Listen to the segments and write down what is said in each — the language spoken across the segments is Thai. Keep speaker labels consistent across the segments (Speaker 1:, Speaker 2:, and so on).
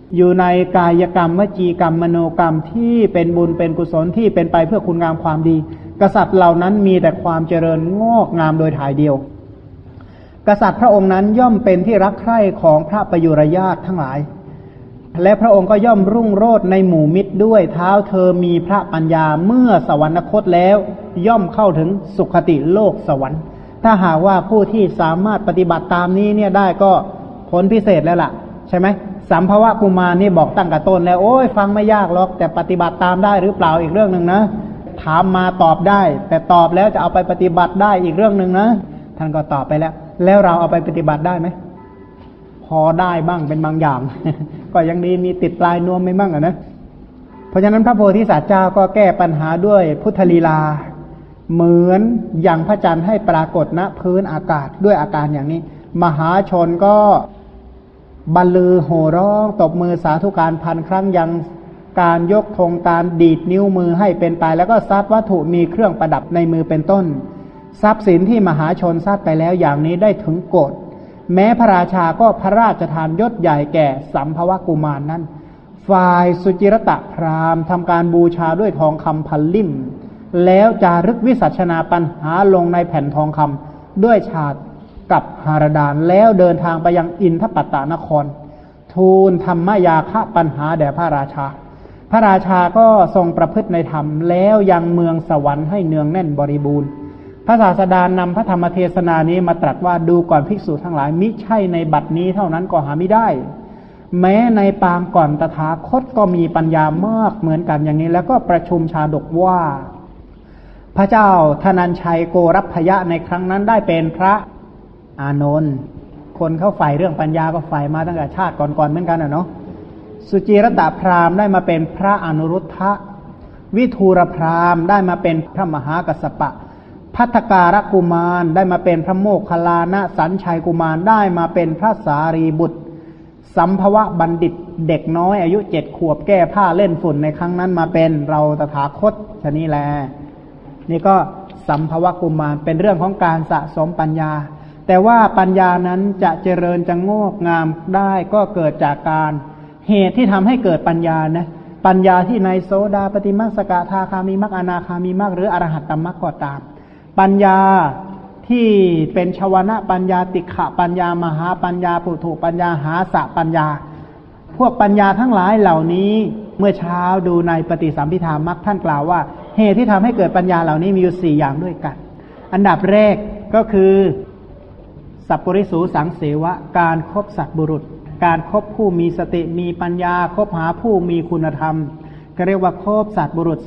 Speaker 1: อยู่ในกายกรรมวจีกรรมมโนกรรมที่เป็นบุญเป็นกุศลที่เป็นไปเพื่อคุณงามความดีกษัตริย์เหล่านั้นมีแต่ความเจริญงอกงามโดยถ่ายเดียวกษัตริย์พระองค์นั้นย่อมเป็นที่รักใคร่ของพระประยุรญาติทั้งหลายและพระองค์ก็ย่อมรุ่งโรจน์ในหมู่มิตรด้วยเท้าเธอมีพระปัญญาเมื่อสวรรคตแล้วย่อมเข้าถึงสุคติโลกสวรรค์ถ้าหากว่าผู้ที่สามารถปฏิบัติตามนี้เนี่ยได้ก็ผลพิเศษแล้วล่ะใช่ไหมสัมภวะกุมารนี่บอกตั้งแต่ต้นแล้วโอ้ยฟังไม่ยากหรอกแต่ปฏิบัติตามได้หรือเปล่าอีกเรื่องนึงนะถามมาตอบได้แต่ตอบแล้วจะเอาไปปฏิบัติได้อีกเรื่องนึงนะท่านก็ตอบไปแล้วเราเอาไปปฏิบัติได้ไหมพอได้บ้างเป็นบางอย่าง ก็ยังดีมีติดปลายนวมไม่บ้างนะเพราะฉะนั้นพระโพธิสัตว์เจ้าก็แก้ปัญหาด้วยพุทธลีลาเหมือนอย่างพระจันทร์ให้ปรากฏณพื้นอากาศด้วยอาการอย่างนี้มหาชนก็บรรลือโห่ร้องตบมือสาธุการพันครั้งยังการยกธงการดีดนิ้วมือให้เป็นไปแล้วก็ทรัพย์วัตถุมีเครื่องประดับในมือเป็นต้นทรัพย์สินที่มหาชนทราบไปแล้วอย่างนี้ได้ถึงโกฏแม้พระราชาก็พระราชทานยศใหญ่แก่สัมภวกุมารนั้นฝ่ายสุจิรตะพราหมณ์ทำการบูชาด้วยทองคำพันลิ่มแล้วจารึกวิสัชนาปัญหาลงในแผ่นทองคำด้วยฉาดกับหารดานแล้วเดินทางไปยังอินทปัตตนครทูลธรรมยาคะปัญหาแด่พระราชาพระราชาก็ทรงประพฤติในธรรมแล้วยังเมืองสวรรค์ให้เนืองแน่นบริบูรณ์พระศาสดานำพระธรรมเทศนานี้มาตรัสว่าดูก่อนภิกษุทั้งหลายมิใช่ในบัดนี้เท่านั้นก็หาไม่ได้แม้ในปางก่อนตถาคตก็มีปัญญามากเหมือนกันอย่างนี้แล้วก็ประชุมชาดกว่าพระเจ้าธนัญชัยโกรัพยะในครั้งนั้นได้เป็นพระอานนท์คนเขาใฝ่เรื่องปัญญาก็ใฝ่มาตั้งแต่ชาติก่อนๆเหมือนกันเนาะสุจิรตพราหมณ์ได้มาเป็นพระอนุรุทธะวิทูรพราหมณ์ได้มาเป็นพระมหากัสสปะภัททการกุมารได้มาเป็นพระโมคคัลลานะสัญชัยกุมารได้มาเป็นพระสารีบุตรสัมภวะบัณฑิตเด็กน้อยอายุ7 ขวบแก้ผ้าเล่นฝุ่นในครั้งนั้นมาเป็นเราตถาคตชะนี้แลนี่ก็สัมภวะกุมารเป็นเรื่องของการสะสมปัญญาแต่ว่าปัญญานั้นจะเจริญจะงอกงามได้ก็เกิดจากการเหตุที่ทำให้เกิดปัญญานะปัญญาที่ในโสดาปัตติมรรคสกทาคามีมรรคอนาคามีมรรคหรืออรหัตตมรรคก็ตามปัญญาที่เป็นชวนะปัญญาติขะปัญญามหาปัญญาปุถุปัญญาหาสะปัญญาพวกปัญญาทั้งหลายเหล่านี้เมื่อเช้าดูในปฏิสัมภิธามรรคท่านกล่าวว่าเหตุที่ทำให้เกิดปัญญาเหล่านี้มีอยู่4อย่างด้วยกันอันดับแรกก็คือสัพปริสูสังเสวะการคบสัตบุรุษการคบผู้มีสติมีปัญญาคบหาผู้มีคุณธรรมก็เรียกว่าคบสัตบุรุษ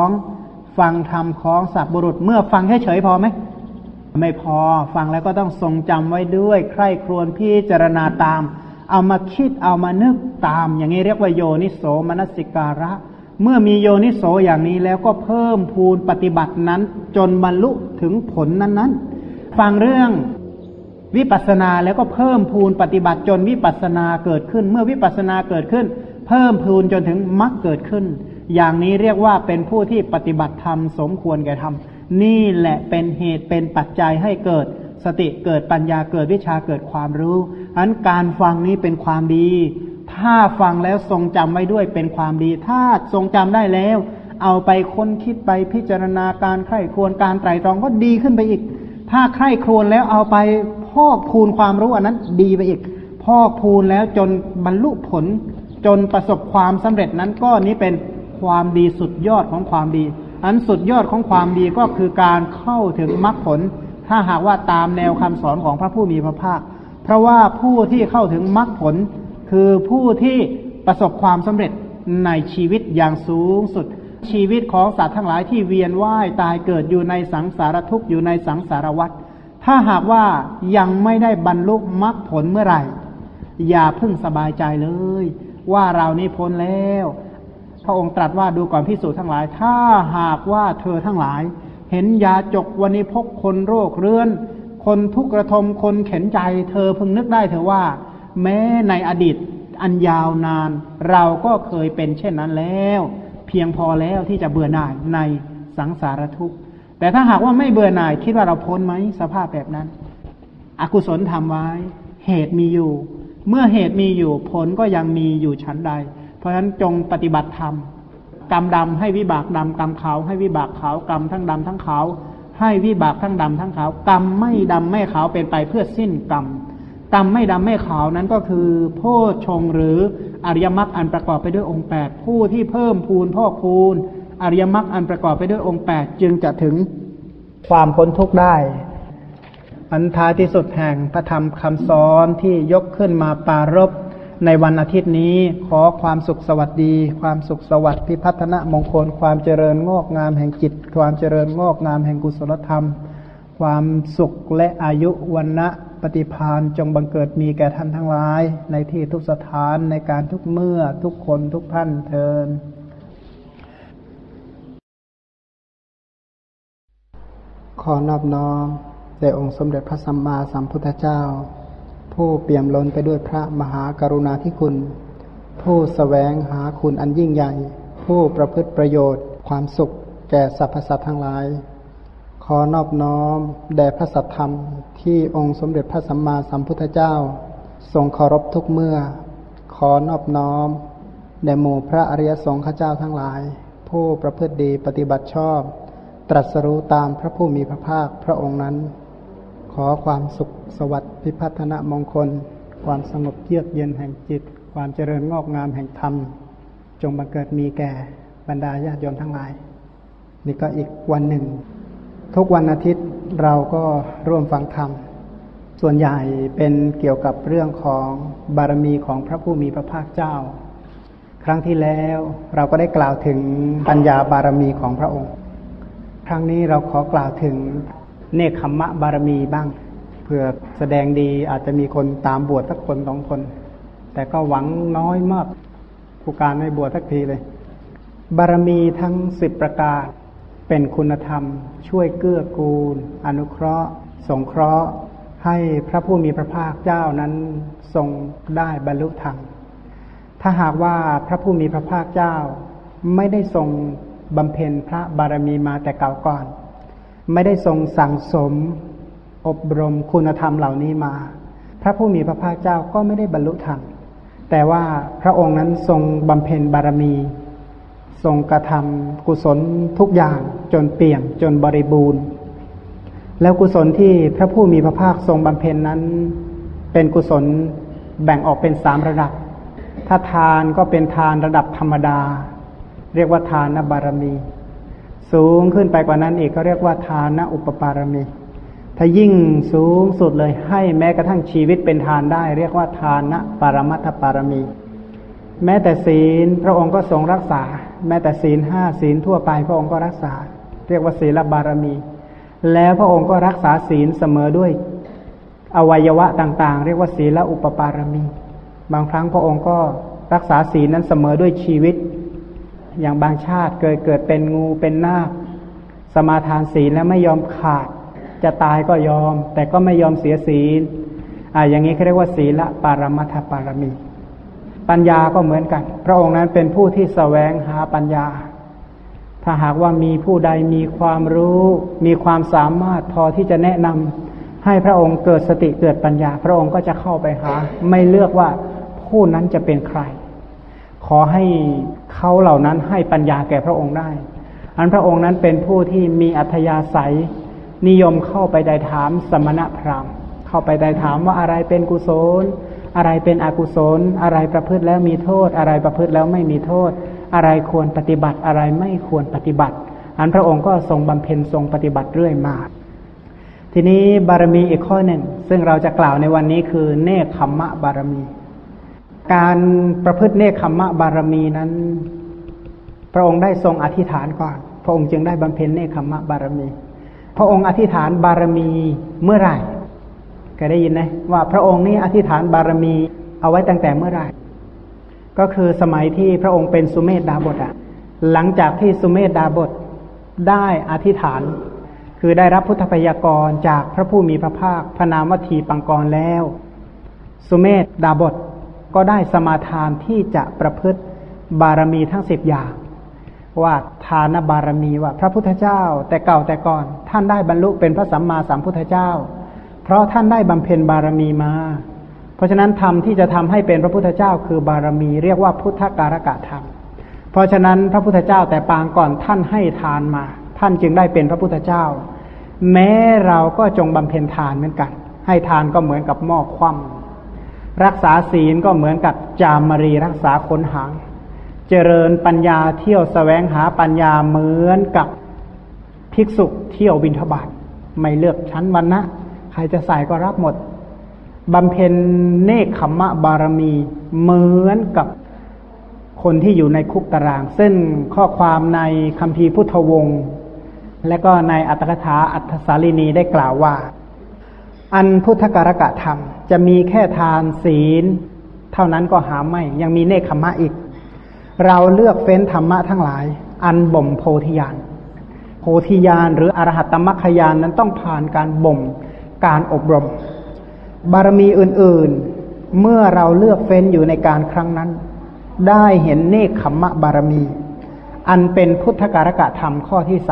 Speaker 1: 2ฟังธรรมของสัตบุรุษเมื่อฟังเฉยๆพอไหมไม่พอฟังแล้วก็ต้องทรงจำไว้ด้วยใคร่ครวญพิจารณาตามเอามาคิดเอามานึกตามอย่างนี้เรียกว่าโยนิโสมนสิการะเมื่อมีโยนิโสอย่างนี้แล้วก็เพิ่มพูนปฏิบัตินั้นจนบรรลุถึงผลนั้นๆฟังเรื่องวิปัสสนาแล้วก็เพิ่มพูนปฏิบัติจนวิปัสสนาเกิดขึ้นเมื่อวิปัสสนาเกิดขึ้นเพิ่มพูนจนถึงมรรคเกิดขึ้นอย่างนี้เรียกว่าเป็นผู้ที่ปฏิบัติธรรมสมควรแก่ธรรมนี่แหละเป็นเหตุเป็นปัจจัยให้เกิดสติเกิดปัญญาเกิดวิชาเกิดความรู้อันการฟังนี้เป็นความดีถ้าฟังแล้วทรงจำไว้ด้วยเป็นความดีถ้าทรงจำได้แล้วเอาไปค้นคิดไปพิจารณาการใคร่ครวญการไตร่ตรองก็ดีขึ้นไปอีกถ้าใคร่ครวญแล้วเอาไปพอกพูนความรู้อันนั้นดีไปอีกพอกพูนแล้วจนบรรลุผลจนประสบความสำเร็จนั้นก็นี้เป็นความดีสุดยอดของความดีอันสุดยอดของความดีก็คือการเข้าถึงมรรคผลถ้าหากว่าตามแนวคำสอนของพระผู้มีพระภาคเพราะว่าผู้ที่เข้าถึงมรรคผลคือผู้ที่ประสบความสำเร็จในชีวิตอย่างสูงสุดชีวิตของสัตว์ทั้งหลายที่เวียนว่ายตายเกิดอยู่ในสังสารทุกข์อยู่ในสังสารวัฏถ้าหากว่ายังไม่ได้บรรลุมรรคผลเมื่อไหร่อย่าเพิ่งสบายใจเลยว่าเรานี่พ้นแล้วพระองค์ตรัสว่าดูก่อนภิกษุทั้งหลายถ้าหากว่าเธอทั้งหลายเห็นยาจกวันิพกคนโรคเรื้อนคนทุกข์ระทมคนเข็นใจเธอพึงนึกได้เถอะว่าแม้ในอดีตอันยาวนานเราก็เคยเป็นเช่นนั้นแล้วเพียงพอแล้วที่จะเบื่อหน่ายในสังสารทุกข์แต่ถ้าหากว่าไม่เบื่อหน่ายคิดว่าเราพ้นไหมสภาพแบบนั้นอกุศลทำไว้เหตุมีอยู่เมื่อเหตุมีอยู่ผลก็ยังมีอยู่ฉันใดเพราะฉะนั้นจงปฏิบัติธรรมกรรมดำให้วิบากดำกรรมขาวให้วิบากขาวกรรมทั้งดำทั้งขาวให้วิบากทั้งดำทั้งขาวกรรมไม่ดำไม่ขาวเป็นไปเพื่อสิ้นกรรมกรรมไม่ดำไม่ขาวนั้นก็คือโพชฌงค์หรืออริยมรรคอันประกอบไปด้วยองค์8ผู้ที่เพิ่มพูนพอกพูนอริยมรรคอันประกอบไปด้วยองค์8จึงจะถึงความพ้นทุกข์ได้อันท้ายที่สุดแห่งพระธรรมคำสอนที่ยกขึ้นมาปรารภในวันอาทิตย์นี้ขอความสุขสวัสดีความสุขสวัสดิ์พิพัฒนมงคลความเจริญงอกงามแห่งจิตความเจริญงอกงามแห่งกุศลธรรมความสุขและอายุวันนะปฏิภาณจงบังเกิดมีแก่ท่านทั้งหลายในที่ทุกสถานในการทุกเมื่อทุกคนทุกท่านเทอญขอนอบน้อมแด่องค์สมเด็จพระสัมมาสัมพุทธเจ้าผู้เปี่ยมล้นไปด้วยพระมหากรุณาธิคุณผู้แสวงหาคุณอันยิ่งใหญ่ผู้ประพฤติประโยชน์ความสุขแก่สรรพสัตว์ทั้งหลายขอนอบน้อมแด่พระสัทธรรมที่องค์สมเด็จพระสัมมาสัมพุทธเจ้าทรงเคารพทุกเมื่อขอนอบน้อมแด่หมู่พระอริยสงฆ์ข้าเจ้าทั้งหลายผู้ประพฤติดีปฏิบัติชอบตรัสรู้ตามพระผู้มีพระภาคพระองค์นั้นขอความสุขสวัสดิ์พิพัฒนมงคลความสงบเยือกเย็นแห่งจิตความเจริญงอกงามแห่งธรรมจงบังเกิดมีแก่บรรดาญาติโยมทั้งหลายนี่ก็อีกวันหนึ่งทุกวันอาทิตย์เราก็ร่วมฟังธรรมส่วนใหญ่เป็นเกี่ยวกับเรื่องของบารมีของพระผู้มีพระภาคเจ้าครั้งที่แล้วเราก็ได้กล่าวถึงปัญญาบารมีของพระองค์ครั้งนี้เราขอกล่าวถึงเนคขมมะบารมีบ้างเพื่อแสดงดีอาจจะมีคนตามบวชสักคนสองคนแต่ก็หวังน้อยมากผู้การไม่บวชสักทีเลยบารมีทั้ง10ประการเป็นคุณธรรมช่วยเกื้อกูลอนุเคราะห์สงเคราะห์ให้พระผู้มีพระภาคเจ้านั้นทรงได้บรรลุธรรมถ้าหากว่าพระผู้มีพระภาคเจ้าไม่ได้ทรงบำเพ็ญพระบารมีมาแต่เก่าก่อนไม่ได้ทรงสั่งสมอบรมคุณธรรมเหล่านี้มาพระผู้มีพระภาคเจ้าก็ไม่ได้บรรลุธรรมแต่ว่าพระองค์นั้นทรงบำเพ็ญบารมีทรงกระทำกุศลทุกอย่างจนเปี่ยมจนบริบูรณ์แล้วกุศลที่พระผู้มีพระภาคทรงบำเพ็ญนั้นเป็นกุศลแบ่งออกเป็น3ระดับถ้าทานก็เป็นทานระดับธรรมดาเรียกว่าทานบารมีสูงขึ้นไปกว่านั้นอีกก็เรียกว่าทานอุปปารมีถ้ายิ่งสูงสุดเลยให้แม้กระทั่งชีวิตเป็นทานได้เรียกว่าทานปรมัตถปารมีแม้แต่ศีลพระองค์ก็ทรงรักษาแม้แต่ศีล5ศีลทั่วไปพระองค์ก็รักษาเรียกว่าศีลบารมีแล้วพระองค์ก็รักษาศีลเสมอด้วยอวัยวะต่างๆเรียกว่าศีลอุปปารมีบางครั้งพระองค์ก็รักษาศีลนั้นเสมอด้วยชีวิตอย่างบางชาติเกิดเป็นงูเป็นนาคสมาทานศีลแล้วไม่ยอมขาดจะตายก็ยอมแต่ก็ไม่ยอมเสียศีลอย่างนี้เขาเรียกว่าศีลปรมัตถปารมีปัญญาก็เหมือนกันพระองค์นั้นเป็นผู้ที่แสวงหาปัญญาถ้าหากว่ามีผู้ใดมีความรู้มีความสามารถพอที่จะแนะนำให้พระองค์เกิดสติเกิดปัญญาพระองค์ก็จะเข้าไปหาไม่เลือกว่าผู้นั้นจะเป็นใครขอให้เขาเหล่านั้นให้ปัญญาแก่พระองค์ได้อันพระองค์นั้นเป็นผู้ที่มีอัธยาศัยนิยมเข้าไปได้ถามสมณพราหมณ์เข้าไปได้ถามว่าอะไรเป็นกุศลอะไรเป็นอกุศลอะไรประพฤติแล้วมีโทษอะไรประพฤติแล้วไม่มีโทษอะไรควรปฏิบัติอะไรไม่ควรปฏิบัติอันพระองค์ก็ทรงบำเพ็ญทรงปฏิบัติเรื่อยมาทีนี้บารมีอีกข้อหนึ่งซึ่งเราจะกล่าวในวันนี้คือเนคขมมะบารมีการประพฤติเนคขมมะบารมีนั้นพระองค์ได้ทรงอธิษฐานก่อนพระองค์จึงได้บำเพ็ญเนคขมมะบารมีพระองค์อธิษฐานบารมีเมื่อไหร่เคยได้ยินไหมว่าพระองค์นี้อธิษฐานบารมีเอาไว้ตั้งแต่เมื่อไหร่ก็คือสมัยที่พระองค์เป็นสุเมธดาบสหลังจากที่สุเมธดาบสได้อธิษฐานคือได้รับพุทธพยากรจากพระผู้มีพระภาคพระนามวทีปังกรแล้วสุเมธดาบสก็ได้สมาทานที่จะประพฤติบารมีทั้ง10อย่างว่าทานบารมีว่าพระพุทธเจ้าแต่เก่าแต่ก่อนท่านได้บรรลุเป็นพระสัมมาสัมพุทธเจ้าเพราะท่านได้บำเพ็ญบารมีมาเพราะฉะนั้นธรรมที่จะทำให้เป็นพระพุทธเจ้าคือบารมีเรียกว่าพุทธการกะธรรมเพราะฉะนั้นพระพุทธเจ้าแต่ปางก่อนท่านให้ทานมาท่านจึงได้เป็นพระพุทธเจ้าแม้เราก็จงบำเพ็ญทานเหมือนกันให้ทานก็เหมือนกับหม้อคว่ำรักษาศีลก็เหมือนกับจามรีรักษาขนหางเจริญปัญญาเที่ยวแสวงหาปัญญาเหมือนกับภิกษุเที่ยวบิณฑบาตไม่เลือกชั้นวรรณะใครจะใส่ก็รับหมดบำเพ็ญเนกขัมมะบารมีเหมือนกับคนที่อยู่ในคุกตารางซึ่งข้อความในคัมภีร์พุทธวงศ์และก็ในอัตถกถาอัฏฐสาลีนีได้กล่าวว่าอันพุทธการกะธรรมจะมีแค่ทานศีลเท่านั้นก็หาไม่ยังมีเนกขัมมะอีกเราเลือกเฟ้นธรรมะทั้งหลายอันบ่มโพธิญาณโพธิญาณหรืออรหัตตมรรคญาณนั้นต้องผ่านการบ่มการอบรมบารมีอื่นๆเมื่อเราเลือกเฟ้นอยู่ในการครั้งนั้นได้เห็นเนกขัมมะบารมีอันเป็นพุทธการกะธรรมข้อที่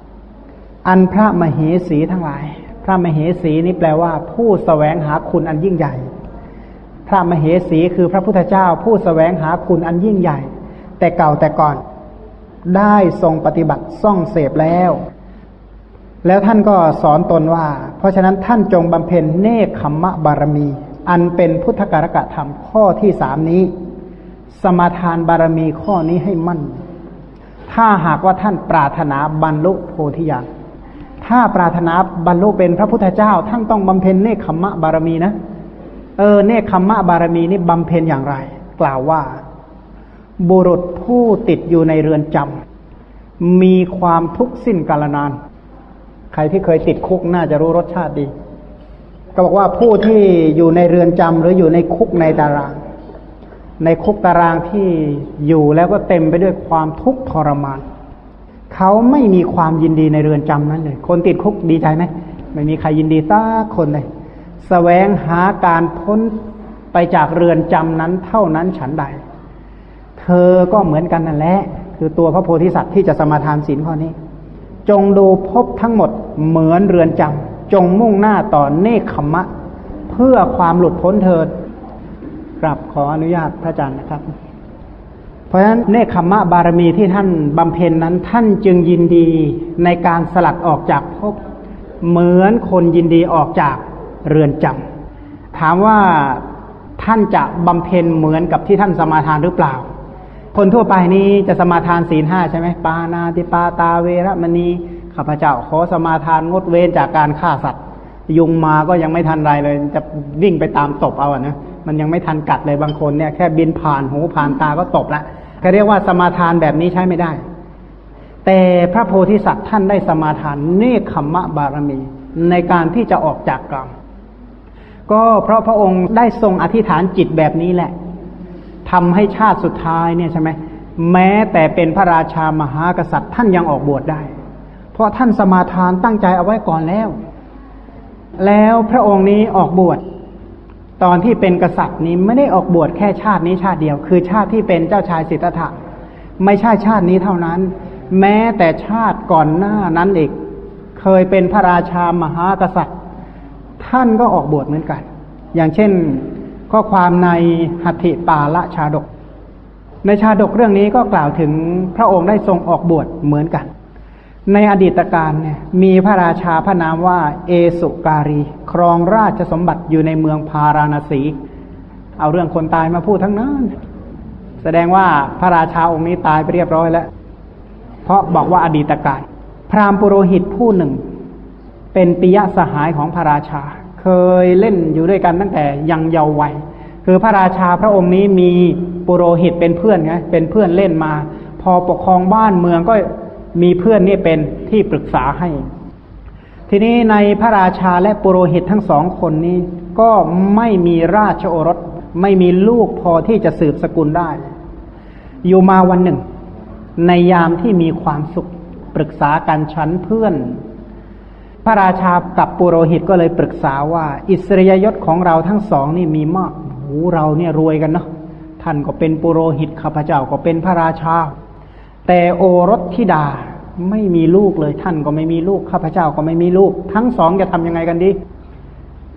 Speaker 1: 3อันพระมเหสีทั้งหลายพระมเหสีนี้แปลว่าผู้แสวงหาคุณอันยิ่งใหญ่พระมเหสีคือพระพุทธเจ้าผู้แสวงหาคุณอันยิ่งใหญ่แต่เก่าแต่ก่อนได้ทรงปฏิบัติซ่องเสพแล้วท่านก็สอนตนว่าเพราะฉะนั้นท่านจงบำเพ็ญเนกขัมมะบารมีอันเป็นพุทธการกะธรรมข้อที่3นี้สมาทานบารมีข้อนี้ให้มั่นถ้าหากว่าท่านปรารถนาบรรลุโพธิญาณถ้าปรารถนาบรรลุเป็นพระพุทธเจ้าท่านต้องบำเพ็ญเนกขัมมะบารมีนะเนกขัมมะบารมีนี่บำเพ็ญอย่างไรกล่าวว่าบุรุษผู้ติดอยู่ในเรือนจำมีความทุกข์สิ้นกาลนานใครที่เคยติดคุกน่าจะรู้รสชาติดีก็บอกว่าผู้ที่อยู่ในเรือนจำหรืออยู่ในคุกในตารางในคุกตารางที่อยู่แล้วก็เต็มไปด้วยความทุกข์ทรมานเขาไม่มีความยินดีในเรือนจำนั้นเลยคนติดคุกดีใจไหมไม่มีใครยินดีสักคนเลยแสวงหาการพ้นไปจากเรือนจำนั้นเท่านั้นฉันใดเธอก็เหมือนกันนั่นแหละคือตัวพระโพธิสัตว์ที่จะสมาทานศีลข้อนี้จงดูภพทั้งหมดเหมือนเรือนจำจงมุ่งหน้าต่อเนกขัมมะเพื่อความหลุดพ้นเถิดกราบขออนุญาตพระอาจารย์นะครับเพราะฉะนั้นเนกขัมมะบารมีที่ท่านบำเพ็ญนั้นท่านจึงยินดีในการสลัดออกจากภพเหมือนคนยินดีออกจากเรือนจำถามว่าท่านจะบำเพ็ญเหมือนกับที่ท่านสมาทานหรือเปล่าคนทั่วไปนี้จะสมาทานศีล5ใช่ไหมปานาติปาตาเวรมณีข้าพเจ้าขอสมาทานงดเว้นจากการฆ่าสัตว์ยุงมาก็ยังไม่ทันไรเลยจะวิ่งไปตามตบเอานะมันยังไม่ทันกัดเลยบางคนเนี่ยแค่บินผ่านหูผ่านตาก็ตบละเขาเรียกว่าสมาทานแบบนี้ใช้ไม่ได้แต่พระโพธิสัตว์ท่านได้สมาทานเนกขัมมะบารมีในการที่จะออกจากกรรมก็เพราะพระองค์ได้ทรงอธิษฐานจิตแบบนี้แหละทำให้ชาติสุดท้ายเนี่ยใช่ไหมแม้แต่เป็นพระราชามหากษัตริย์ท่านยังออกบวชได้เพราะท่านสมาทานตั้งใจเอาไว้ก่อนแล้วพระองค์นี้ออกบวชตอนที่เป็นกษัตริย์นี้ไม่ได้ออกบวชแค่ชาตินี้ชาติเดียวคือชาติที่เป็นเจ้าชายสิทธัตถะไม่ใช่ชาตินี้เท่านั้นแม้แต่ชาติก่อนหน้านั้นอีกเคยเป็นพระราชามหากษัตริย์ท่านก็ออกบวชเหมือนกันอย่างเช่นข้อความในหัตถิปาละชาดกในชาดกเรื่องนี้ก็กล่าวถึงพระองค์ได้ทรงออกบวชเหมือนกันในอดีตการเนี่ยมีพระราชาพระนามว่าเอสุการีครองราชสมบัติอยู่ในเมืองพาราณสีเอาเรื่องคนตายมาพูดทั้งนั้นแสดงว่าพระราชาองค์นี้ตายไปเรียบร้อยแล้วเพราะบอกว่าอดีตการพราหมณ์ปุโรหิตผู้หนึ่งเป็นปิยสหายของพระราชาเคยเล่นอยู่ด้วยกันตั้งแต่ยังเยาว์วัยคือพระราชาพระองค์นี้มีปุโรหิตเป็นเพื่อนไงเป็นเพื่อนเล่นมาพอปกครองบ้านเมืองก็มีเพื่อนนี่เป็นที่ปรึกษาให้ทีนี้ในพระราชาและปุโรหิตทั้งสองคนนี้ก็ไม่มีราชโอรสไม่มีลูกพอที่จะสืบสกุลได้อยู่มาวันหนึ่งในยามที่มีความสุขปรึกษากันฉันเพื่อนพระราชากับปุโรหิตก็เลยปรึกษาว่าอิสริยยศของเราทั้งสองนี่มีมากเราเนี่ยรวยกันเนาะท่านก็เป็นปุโรหิตข้าพเจ้าก็เป็นพระราชาแต่โอรสธิดาไม่มีลูกเลยท่านก็ไม่มีลูกข้าพเจ้าก็ไม่มีลูกทั้งสองจะทำยังไงกันดีพ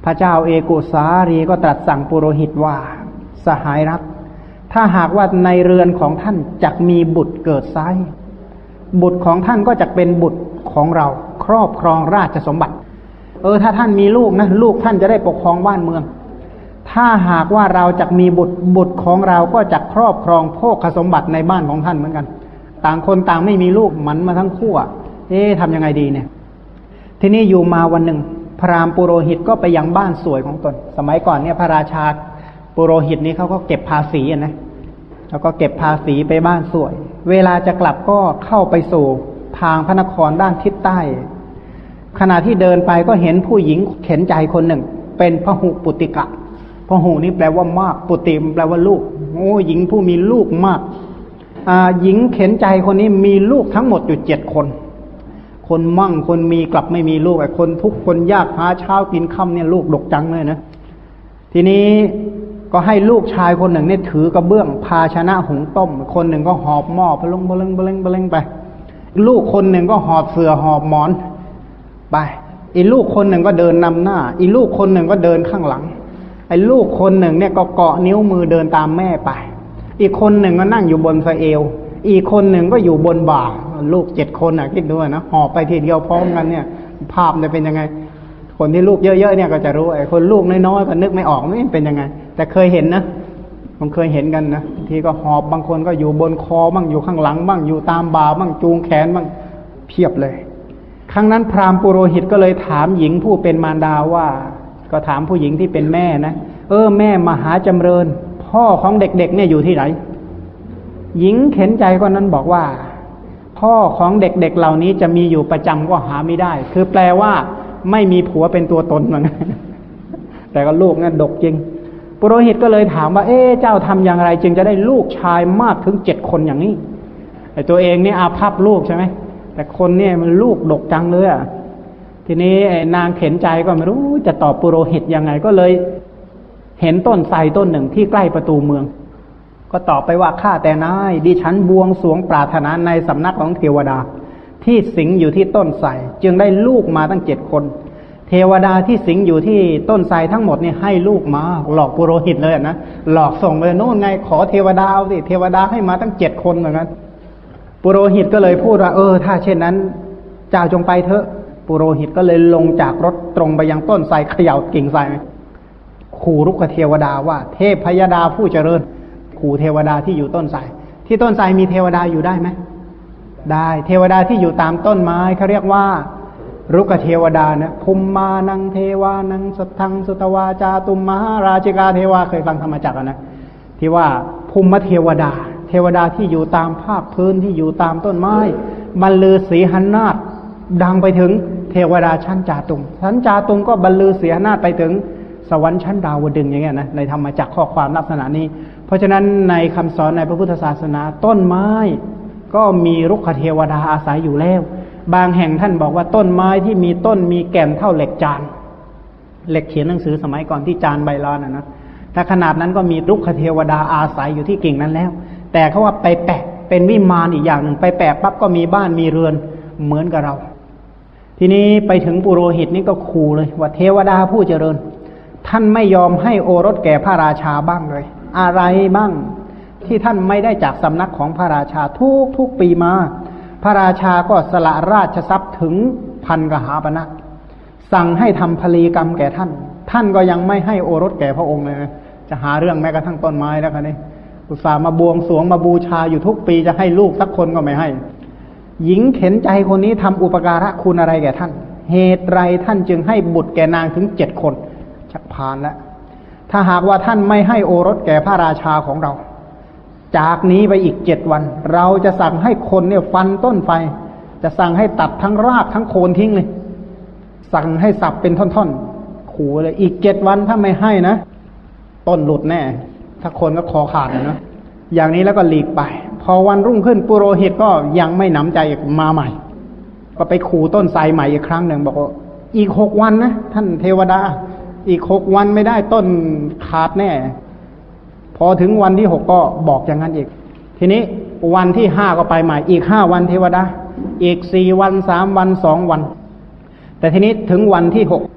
Speaker 1: พระเจ้าเอกุสารีก็ตรัสสั่งปุโรหิตว่าสหายรักถ้าหากว่าในเรือนของท่านจักมีบุตรเกิดไซบุตรของท่านก็จักเป็นบุตรของเราครอบครองราชสมบัติถ้าท่านมีลูกนะลูกท่านจะได้ปกครองบ้านเมืองถ้าหากว่าเราจักมีบุตรของเราก็จักครอบครองโภคสมบัติในบ้านของท่านเหมือนกันต่างคนต่างไม่มีลูกหมันมาทั้งคู่ทำยังไงดีเนี่ยทีนี้อยู่มาวันหนึ่งพราหมณ์ปุโรหิตก็ไปยังบ้านสวยของตนสมัยก่อนเนี่ยพระราชาปุโรหิตนี้เขาก็เก็บภาษีนะแล้วก็เก็บภาษีไปบ้านสวยเวลาจะกลับก็เข้าไปสู่ทางพระนครด้านทิศใต้ขณะที่เดินไปก็เห็นผู้หญิงเข็นใจคนหนึ่งเป็นพหุปุติกะพหุนี่แปลว่ามากปุติแปลว่าลูกหญิงผู้มีลูกมากหญิงเข็นใจคนนี้มีลูกทั้งหมดอยู่7 คนคนมั่งคนมีกลับไม่มีลูกคนทุกข์คนยากหาเช้ากินค่ำเนี่ยลูกดกจังเลยนะทีนี้ก็ให้ลูกชายคนหนึ่งเนี่ยถือกระเบื้องภาชนะหุงต้มคนหนึ่งก็หอบหม้อพะลงไปลูกคนหนึ่งก็หอบเสื่อหอบหมอนไปอีลูกคนหนึ่งก็เดินนำหน้าอีลูกคนหนึ่งก็เดินข้างหลังไอ้ลูกคนหนึ่งเนี่ยก็เกาะนิ้วมือเดินตามแม่ไปอีกคนหนึ่งก็นั่งอยู่บนสะเอวอีกคนหนึ่งก็อยู่บนบ่าลูก7 คนคิดดูนะหอบไปทีเดียวพร้อมกันเนี่ยภาพจะเป็นยังไงคนที่ลูกเยอะๆเนี่ยก็จะรู้ไอ้คนลูกน้อยๆก็นึกไม่ออกไม่เป็นยังไงแต่เคยเห็นนะผมเคยเห็นกันนะทีก็หอบบางคนก็อยู่บนคอบ้างอยู่ข้างหลังบ้างอยู่ตามบ่าบ้างจูงแขนบ้างเพียบเลยครั้งนั้นพราหมณ์ปุโรหิตก็เลยถามหญิงผู้เป็นมารดาว่าก็ถามผู้หญิงที่เป็นแม่นะแม่มหาจำเริญพ่อของเด็กๆเนี่ยอยู่ที่ไหนหญิงเข็นใจคนนั้นบอกว่าพ่อของเด็กๆเหล่านี้จะมีอยู่ประจำก็หาไม่ได้คือแปลว่าไม่มีผัวเป็นตัวตนเหมือนกันแต่ก็ลูกนั่นดกจริงปุโรหิตก็เลยถามว่าเจ้าทำอย่างไรจึงจะได้ลูกชายมากถึง7 คนอย่างนี้ไอ้ตัวเองนี่อาภัพลูกใช่ไหมแต่คนเนี่ยมันลูกดกจังเลยทีนี้นางเข็นใจก็ไม่รู้จะตอบปุโรหิตยังไงก็เลยเห็นต้นไทรต้นหนึ่งที่ใกล้ประตูเมืองก็ตอบไปว่าข้าแต่นายดิฉันบวงสรวงปรารถนาในสำนักของเทวดาที่สิงอยู่ที่ต้นไทรจึงได้ลูกมาตั้ง7 คนเทวดาที่สิงอยู่ที่ต้นไทรทั้งหมดนี่ให้ลูกมาหลอกปุโรหิตเลยนะหลอกส่งไปโน่นไงขอเทวดาเอาสิเทวดาให้มาตั้ง7 คนเหมือนกันปุโรหิตก็เลยพูดว่าถ้าเช่นนั้นเจ้าจงไปเถอะปุโรหิตก็เลยลงจากรถตรงไปยังต้นไทรเขย่ากิ่งไทรขู่รุกขเทวดาว่าเทพพยดาผู้เจริญขู่เทวดาที่อยู่ต้นไทรที่ต้นไทรมีเทวดาอยู่ได้ไหมได้เทวดาที่อยู่ตามต้นไม้เขาเรียกว่ารุกขเทวดานะภูมิมานังเทวานังสัทธังสุตวาจาตุมมหาราชิกาเทวาเคยฟังธรรมจักรนะที่ว่าภูมิเทวดาเทวดาที่อยู่ตามภาคพื้นที่อยู่ตามต้นไม้บรรลือสีหนาฏดังไปถึงเทวดาชั้นจาตุมชั้นจาตุมก็บรรลือสีหนาฏไปถึงสวรรค์ชั้นดาวดึงส์อย่างเงี้ยนะในธรรมจักรข้อความลักษณะนี้เพราะฉะนั้นในคำสอนในพระพุทธศาสนาต้นไม้ก็มีรุกขเทวดาอาศัยอยู่แล้วบางแห่งท่านบอกว่าต้นไม้ที่มีต้นมีแก่นเท่าเหล็กจานเหล็กเขียนหนังสือสมัยก่อนที่จานใบลานนะถ้าขนาดนั้นก็มีรุกขเทวดาอาศัยอยู่ที่กิ่งนั้นแล้วแต่เขาว่าไปแปะเป็นวิมานอีกอย่างหนึ่งไปแปะปั๊บก็มีบ้านมีเรือนเหมือนกับเราทีนี้ไปถึงปุโรหิตนี่ก็ขู่เลยว่าเทวดาผู้เจริญท่านไม่ยอมให้โอรสแก่พระราชาบ้างเลยอะไรบ้างที่ท่านไม่ได้จากสำนักของพระราชาทุกปีมาพระราชาก็สละราชทรัพย์ถึง1,000 กหาปณะสั่งให้ทำพลีกรรมแก่ท่านท่านก็ยังไม่ให้โอรสแก่พระองค์เลยจะหาเรื่องแม้กระทั่งต้นไม้แล้วกันนี่อุตส่าห์มาบวงสรวงมาบูชาอยู่ทุกปีจะให้ลูกสักคนก็ไม่ให้หญิงเข็นใจคนนี้ทำอุปการะคุณอะไรแก่ท่านเหตุไรท่านจึงให้บุตรแก่นางถึง7 คนชักพานแล้วถ้าหากว่าท่านไม่ให้โอรสแก่พระราชาของเราจากนี้ไปอีก7 วันเราจะสั่งให้คนเนี่ยฟันต้นไฟจะสั่งให้ตัดทั้งรากทั้งโคนทิ้งเลยสั่งให้สับเป็นท่อนๆขู่เลยอีก7 วันถ้าไม่ให้นะต้นหลุดแน่ถ้าคนก็คอขาดนะอย่างนี้แล้วก็หลีกไปพอวันรุ่งขึ้นปุโรหิตก็ยังไม่หนำใจมาใหม่ก็ไปขู่ต้นไทรใหม่อีกครั้งหนึ่งบอกว่าอีก6 วันนะท่านเทวดาอีก6 วันไม่ได้ต้นขาดแน่พอถึงวันที่6ก็บอกอย่างนั้นอีกทีนี้วันที่5ก็ไปใหม่อีก5 วันเทวดาอีก4 วัน3 วัน2 วันแต่ทีนี้ถึงวันที่6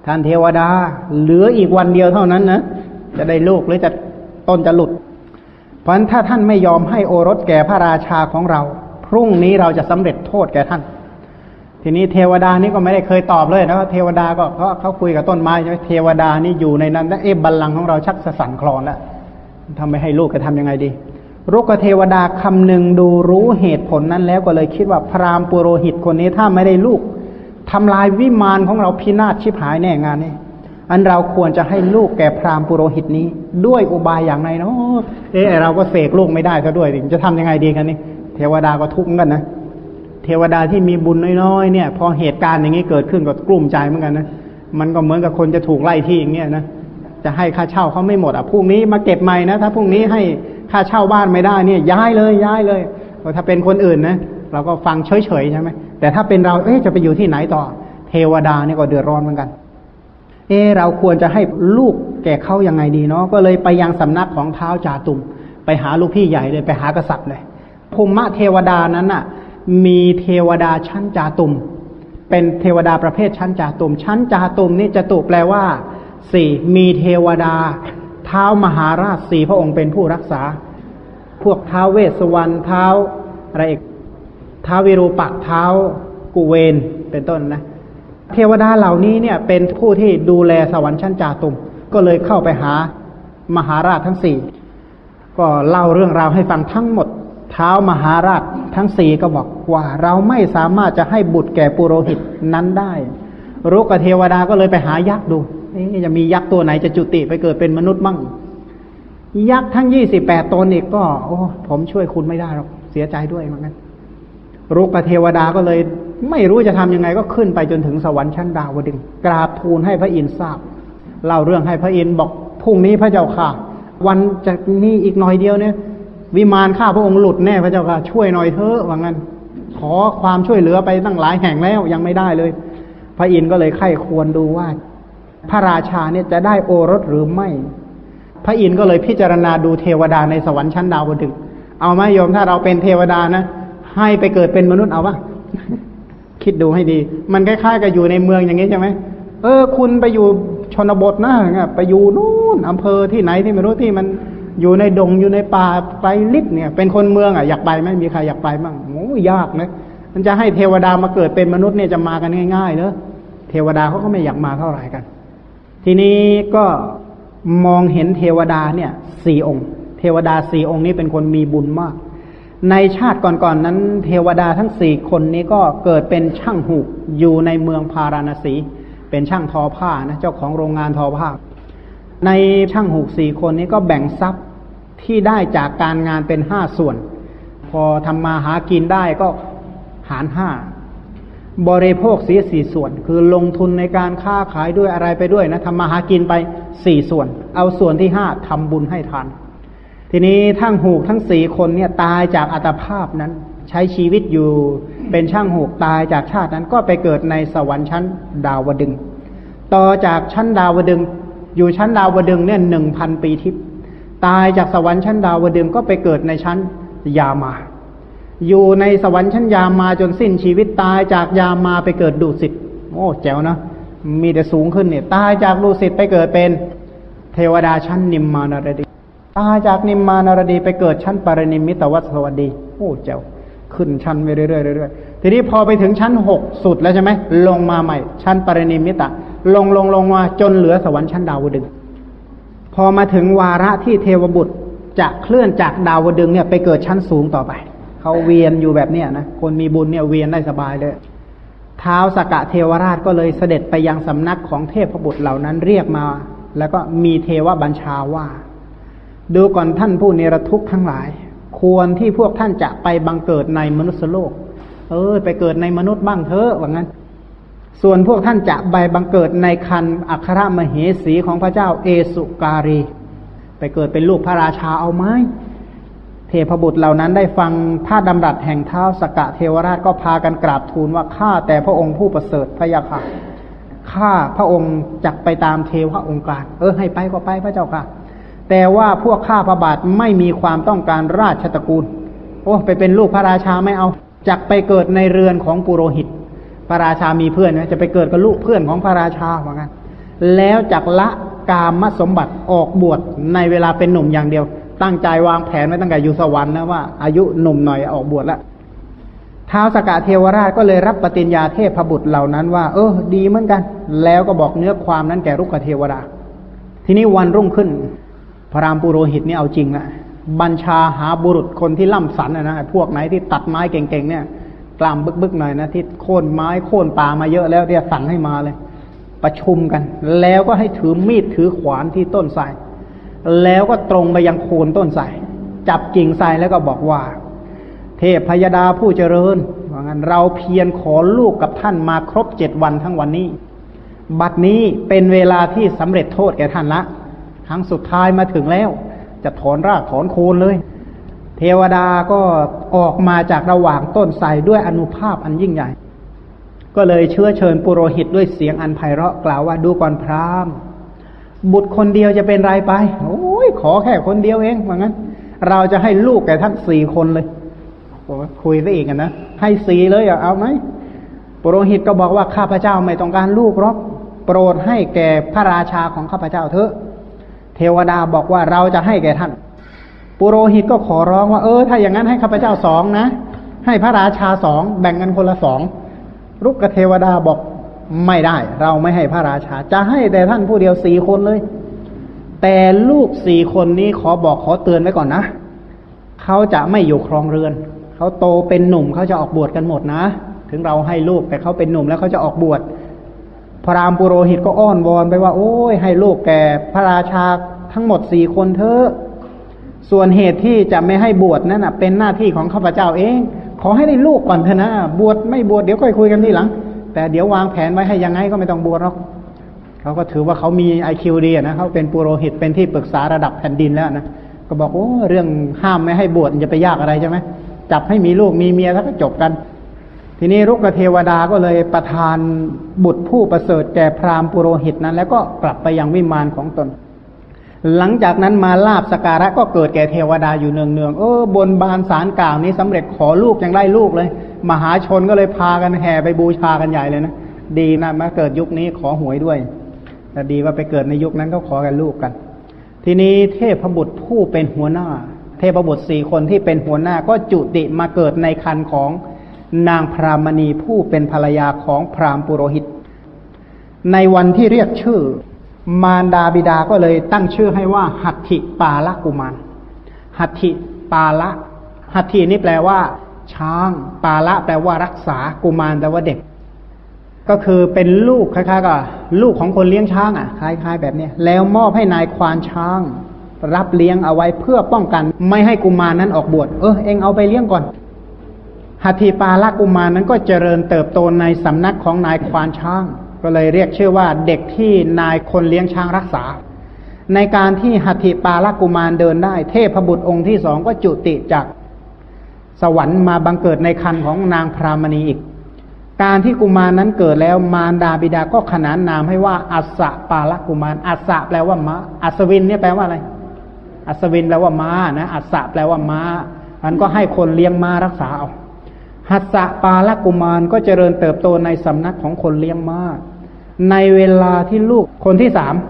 Speaker 1: ท่านเทวดาเหลืออีกวันเดียวเท่านั้นนะจะได้ลูกหรือจะต้นจะหลุดเพราะฉะนั้นถ้าท่านไม่ยอมให้โอรสแก่พระราชาของเราพรุ่งนี้เราจะสำเร็จโทษแก่ท่านทีนี้เทวดานี่ก็ไม่ได้เคยตอบเลยนะว่าเทวดาก็เขาคุยกับต้นไม้ใช่ไหมเทวดานี่อยู่ในนั้นแล้วบัลลังก์ของเราชักสั่นคลอนแล้วทำไม่ให้ลูกจะทำยังไงดีรุกเทวดาคำหนึ่งดูรู้เหตุผลนั้นแล้วก็เลยคิดว่าพราหมณ์ปุโรหิตคนนี้ถ้าไม่ได้ลูกทำลายวิมานของเราพินาศชิบหายแน่งานนี้อันเราควรจะให้ลูกแก่พราหมณ์ปุโรหิตนี้ด้วยอุบายอย่างไรเนาะเราก็เสกลูกไม่ได้ซะด้วยจะทำยังไงดีกันนี่เทวดาก็ทุกข์กันนะเทวดาที่มีบุญน้อยๆเนี่ยพอเหตุการณ์อย่างนี้เกิดขึ้นก็กลุ้มใจเหมือนกันนะมันก็เหมือนกับคนจะถูกไล่ที่อย่างเงี้ยนะจะให้ค่าเช่าเขาไม่หมดพรุ่งนี้มาเก็บใหม่นะถ้าพรุ่งนี้ให้ค่าเช่าบ้านไม่ได้เนี่ยย้ายเลยถ้าเป็นคนอื่นนะเราก็ฟังเฉยๆใช่ไหมแต่ถ้าเป็นเราจะไปอยู่ที่ไหนต่อเทวดาเนี่ยก็เดือดร้อนเหมือนกันเราควรจะให้ลูกแก่เขายังไงดีเนาะก็เลยไปยังสำนักของท้าวจาตุมไปหาลูกพี่ใหญ่เลยไปหากษัตริย์เลยภูมิเทวดานั้นน่ะมีเทวดาชั้นจาตุมเป็นเทวดาประเภทชั้นจาตุมชั้นจาตุมนี่จตุแปลว่าสี่มีเทวดาท้าวมหาราชสี่พระองค์เป็นผู้รักษาพวกท้าวเวสสวรรณท้าวอะไรอีกท้าววิรูปักษ์ท้าวกุเวนเป็นต้นนะเทวดาเหล่านี้เนี่ยเป็นผู้ที่ดูแลสวรรค์ชั้นจาตุมก็เลยเข้าไปหามหาราชทั้งสี่ก็เล่าเรื่องราวให้ฟังทั้งหมดท้าวมหาราชทั้งสี่ก็บอกว่าเราไม่สามารถจะให้บุตรแก่ปุโรหิตนั้นได้รุกเทวดาก็เลยไปหายักษ์ดูจะมียักษ์ตัวไหนจะจุติไปเกิดเป็นมนุษย์มั่งยักษ์ทั้ง28 ตนอีกก็ผมช่วยคุณไม่ได้หรอกเสียใจด้วยเหมือนกันรุกเทวดาก็เลยไม่รู้จะทำยังไงก็ขึ้นไปจนถึงสวรรค์ชั้นดาวดึงส์กราบทูลให้พระอินทร์ทราบเล่าเรื่องให้พระอินทร์บอกพรุ่งนี้พระเจ้าค่ะวันจากนี้อีกหน่อยเดียวเนี่ยวิมานข้าพระองค์หลุดแน่พระเจ้าค่ะช่วยหน่อยเถอะว่างั้นขอความช่วยเหลือไปตั้งหลายแห่งแล้วยังไม่ได้เลยพระอินทร์ก็เลยไข้ควรดูว่าพระราชาเนี่ยจะได้โอรสหรือไม่พระอินทร์ก็เลยพิจารณาดูเทวดาในสวรรค์ชั้นดาวดึงส์เอาไหมโยมถ้าเราเป็นเทวดานะให้ไปเกิดเป็นมนุษย์เอาวะ คิดดูให้ดีมันคล้ายๆกับอยู่ในเมืองอย่างนี้ใช่ไหมคุณไปอยู่ชนบทนะไปอยู่นู่นอำเภอที่ไหนที่ไม่รู้ที่มันอยู่ในดงอยู่ในป่าไกลลิบเนี่ยเป็นคนเมืองอยากไปไหมมีใครอยากไปบ้างโอ้ยากนะมันจะให้เทวดามาเกิดเป็นมนุษย์เนี่ยจะมากันง่ายๆเนอะเทวดาเขาก็ไม่อยากมาเท่าไหร่กันทีนี้ก็มองเห็นเทวดาเนี่ย4 องค์เทวดา4 องค์นี้เป็นคนมีบุญมากในชาติก่อนๆนั้นเทวดาทั้ง4 คนนี้ก็เกิดเป็นช่างหูกอยู่ในเมืองพาราณสีเป็นช่างทอผ้านะเจ้าของโรงงานทอผ้าในช่างหูก4 คนนี้ก็แบ่งทรัพย์ที่ได้จากการงานเป็น5 ส่วนพอทำมาหากินได้ก็หาร5บริโภคเสีย4 ส่วนคือลงทุนในการค้าขายด้วยอะไรไปด้วยนะทำมาหากินไป4 ส่วนเอาส่วนที่5ทำบุญให้ทานทีนี้ทั้งหูกทั้ง4 คนเนี่ยตายจากอัตภาพนั้นใช้ชีวิตอยู่เป็นช่างหูกตายจากชาตินั้นก็ไปเกิดในสวรรค์ชั้นดาวดึงส์ต่อจากชั้นดาวดึงส์อยู่ชั้นดาวดึงส์เนี่ย 1,000 ปีทิพย์ตายจากสวรรค์ชั้นดาวดึงส์ก็ไปเกิดในชั้นยามาอยู่ในสวรรค์ชั้นยามาจนสิ้นชีวิตตายจากยามาไปเกิดดุสิตโอ้แจ๋วนะมีแต่สูงขึ้นเนี่ยตายจากดุสิตไปเกิดเป็นเทวดาชั้นนิมมานรดีตายจากนิมมานรดีไปเกิดชั้นปรินิมมิตวัสวัสดีโอ้แจ๋วขึ้นชั้นไปเรื่อยๆทีนี้พอไปถึงชั้น6สุดแล้วใช่ไหมลงมาใหม่ชั้นปรินิมมิตะลงมาจนเหลือสวรรค์ชั้นดาวดึงส์พอมาถึงวาระที่เทวบุตรจะเคลื่อนจากดาวดึงส์เนี่ยไปเกิดชั้นสูงต่อไปเขาเวียนอยู่แบบเนี้ยนะคนมีบุญเนี่ยเวียนได้สบายเลยท้าวสักกะเทวราชก็เลยเสด็จไปยังสำนักของเทพบุตรเหล่านั้นเรียกมาแล้วก็มีเทวบัญชาว่าดูก่อนท่านผู้เนรทุกข์ทั้งหลายควรที่พวกท่านจะไปบังเกิดในมนุษยโลกไปเกิดในมนุษย์บ้างเถอะว่างั้นส่วนพวกท่านจะไปบังเกิดในคันอัครมเหสีของพระเจ้าเอสุการีไปเกิดเป็นลูกพระราชาเอาไหมเทพบุตรเหล่านั้นได้ฟังพระดำรัสแห่งท้าวสักกะเทวราชก็พากันกราบทูลว่าข้าแต่พระองค์ผู้ประเสริฐพระยาค่ะข้าพระองค์จักไปตามเทวะองค์การให้ไปก็ไปพระเจ้าค่ะแต่ว่าพวกข้าพระบาทไม่มีความต้องการราชตระกูลไปเป็นลูกพระราชาไม่เอาจักไปเกิดในเรือนของปุโรหิตพระราชามีเพื่อนนะจะไปเกิดกับลูกเพื่อนของพระราชาว่างั้นแล้วจักละกามสมบัติออกบวชในเวลาเป็นหนุ่มอย่างเดียวตั้งใจวางแผนไว้ตั้งแต่อยู่สวรรค์นะว่าอายุหนุ่มหน่อยออกบวชแล้วท้าวสกเทวราชก็เลยรับปฏิญญาเทพบุตรเหล่านั้นว่าดีเหมือนกันแล้วก็บอกเนื้อความนั้นแก่รุกขเทวดาทีนี้วันรุ่งขึ้นพระรามปุโรหิตนี่เอาจริงละบัญชาหาบุรุษคนที่ล่ำสันนะพวกไหนที่ตัดไม้เก่งๆเนี่ยกล้ามบึกๆหน่อยนะที่โค่นไม้โค่นป่ามาเยอะแล้วเดี๋ยวสั่งให้มาเลยประชุมกันแล้วก็ให้ถือมีดถือขวานที่ต้นไทรแล้วก็ตรงไปยังโคนต้นไทรจับกิ่งไทรแล้วก็บอกว่าเทพพยดาผู้เจริญว่างั้นเราเพียรขอลูกกับท่านมาครบ7 วันทั้งวันนี้บัดนี้เป็นเวลาที่สำเร็จโทษแก่ท่านละครั้งสุดท้ายมาถึงแล้วจะถอนรากถอนโคนเลยเทวดาก็ออกมาจากระหว่างต้นไทรด้วยอานุภาพอันยิ่งใหญ่ก็เลยเชื้อเชิญปุโรหิตด้วยเสียงอันไพเราะกล่าวว่าดูก่อนพราหมณ์บุตรคนเดียวจะเป็นไรไปโอ้ยขอแค่คนเดียวเองว่างั้นเราจะให้ลูกแก่ท่าน4 คนเลยคุยซะอีกนะให้4เลยเอาไหมปุโรหิตก็บอกว่าข้าพเจ้าไม่ต้องการลูกหรอกโปรดให้แก่พระราชาของข้าพเจ้าเถอะเทวดาบอกว่าเราจะให้แก่ท่านปุโรหิตก็ขอร้องว่าถ้าอย่างนั้นให้ข้าพเจ้า2นะให้พระราชา2แบ่งกันคนละ2รุกขเทวดาบอกไม่ได้เราไม่ให้พระราชาจะให้แต่ท่านผู้เดียว4 คนเลยแต่ลูก4 คนนี้ขอเตือนไว้ก่อนนะเขาจะไม่อยู่ครองเรือนเขาโตเป็นหนุ่มเขาจะออกบวชกันหมดนะถึงเราให้ลูกแต่เขาเป็นหนุ่มแล้วเขาจะออกบวชพระรามปุโรหิตก็อ้อนวอนไปว่าโอ้ยให้ลูกแก่พระราชาทั้งหมด4 คนเถอะส่วนเหตุที่จะไม่ให้บวชนั่นน่ะเป็นหน้าที่ของข้าพเจ้าเองขอให้ได้ลูกก่อนเถอะนะบวชไม่บวชเดี๋ยวค่อยคุยกันทีหลังแต่เดี๋ยววางแผนไว้ให้ยังไงก็ไม่ต้องบวชหรอกเขาก็ถือว่าเขามี IQ ดีนะเขาเป็นปุโรหิตเป็นที่ปรึกษาระดับแผ่นดินแล้วนะก็บอกเรื่องห้ามไม่ให้บวชจะไปยากอะไรใช่ไหมจับให้มีลูกมีเมียแล้วก็จบกันทีนี้รุกขเทวดาก็เลยประทานบุตรผู้ประเสริฐแก่พราหมณ์ปุโรหิตนั้นแล้วก็กลับไปยังวิมานของตนหลังจากนั้นมาลาภสักการะก็เกิดแก่เทวดาอยู่เนืองๆบนบานสารกล่าวนี้สำเร็จขอลูกยังได้ลูกเลยมหาชนก็เลยพากันแห่ไปบูชากันใหญ่เลยนะดีนะมาเกิดยุคนี้ขอหวยด้วยแต่ดีว่าไปเกิดในยุคนั้นก็ขอกันลูกกันทีนี้เทพบุตรผู้เป็นหัวหน้าเทพบุตร4 คนที่เป็นหัวหน้าก็จุติมาเกิดในครรภ์ของนางพรามณีผู้เป็นภรรยาของพราหมณ์ปุโรหิตในวันที่เรียกชื่อมารดาบิดาก็เลยตั้งชื่อให้ว่าหัตถิปาละกุมารหัตถิปาละหัตถินี่แปลว่าช้างปาละแปลว่ารักษากุมารแปลว่าเด็กก็คือเป็นลูกคล้ายๆกับลูกของคนเลี้ยงช้างคล้ายๆแบบนี้แล้วมอบให้นายควานช้างรับเลี้ยงเอาไว้เพื่อป้องกันไม่ให้กุมารนั้นออกบวชเอ็งเอาไปเลี้ยงก่อนหัตถิปาละกุมารนั้นก็เจริญเติบโตในสำนักของนายควานช้างก็เลยเรียกชื่อว่าเด็กที่นายคนเลี้ยงช้างรักษาในการที่หัตถิปาละกุมารเดินได้เทพบุตรองค์ที่2ก็จุติจากสวรรค์มาบังเกิดในครรภ์ของนางพรามณีอีกการที่กุมารนั้นเกิดแล้วมารดาบิดาก็ขนานนามให้ว่าอัสสะปาละกุมารอัสสะแปลว่าม้าอัศวินเนี่ยแปลว่าอะไรอัศวินแปลว่าม้านะอัสสะแปลว่าม้ามันก็ให้คนเลี้ยงม้ารักษาเอาหัสสะปาละกุมารก็เจริญเติบโตในสำนักของคนเลี้ยงม้าในเวลาที่ลูกคนที่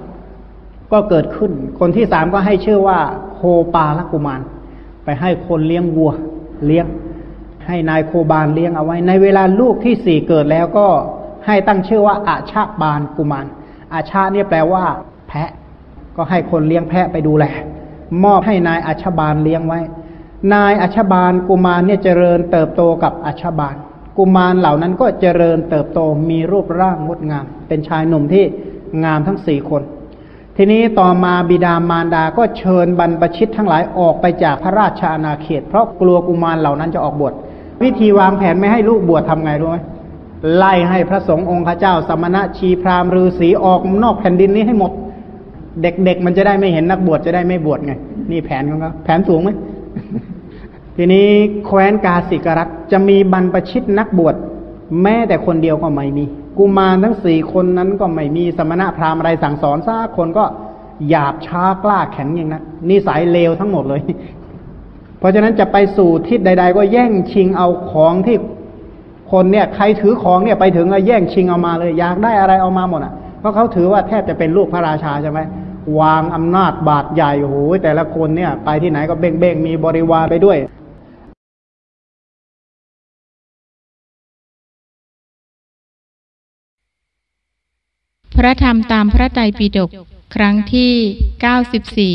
Speaker 1: 3ก็เกิดขึ้นคนที่3ก็ให้ชื่อว่าโคปาละกุมารไปให้คนเลี้ยงวัวเลี้ยงให้นายโคบาลเลี้ยงเอาไว้ในเวลาลูกที่4เกิดแล้วก็ให้ตั้งชื่อว่าอาชาบาลกุมารอาชาเนี่ยแปลว่าแพะก็ให้คนเลี้ยงแพะไปดูแลมอบให้นายอาชบาลเลี้ยงไว้นายอาชบาลกุมารเนี่ยเจริญเติบโตกับอาชบาลกุมารเหล่านั้นก็เจริญเติบโตมีรูปร่างงดงามเป็นชายหนุ่มที่งามทั้ง4 คนทีนี้ต่อมาบิดามารดาก็เชิญบรรพชิตทั้งหลายออกไปจากพระราชอาณาเขตเพราะกลัวกุมารเหล่านั้นจะออกบวชวิธีวางแผนไม่ให้ลูกบวชทำไงรู้ไหมไล่ให้พระสงฆ์องค์ข้าเจ้าสมณะชีพราหมณ์ฤาษีออกนอกแผ่นดินนี้ให้หมดเด็กๆมันจะได้ไม่เห็นนักบวชจะได้ไม่บวชไงนี่แผนของเขาแผนสูงไหม ทีนี้แคว้นกาสิกรัฐจะมีบรรพชิตนักบวชแม้แต่คนเดียวก็ไม่มีกุมารทั้ง4 คนนั้นก็ไม่มีสมณะพราหมณ์อะไรสั่งสอนสักคนก็หยาบช้ากล้าแข็งอย่างนั้นนิสัยเลวทั้งหมดเลย เพราะฉะนั้นจะไปสู่ทิศใดๆก็แย่งชิงเอาของที่คนเนี่ยใครถือของเนี่ยไปถึงแล้วแย่งชิงเอามาเลยอยากได้อะไรเอามาหมดราะเขาถือว่าแทบจะเป็นลูกพระราชาใช่ไหมวางอำนาจบาดใหญ่โอ้โหแต่ละคนเนี่ยไปที่ไหนก็เบ้งๆมีบริวารไปด้วย
Speaker 2: พระธรรมตามพระไตรปิฎกครั้งที่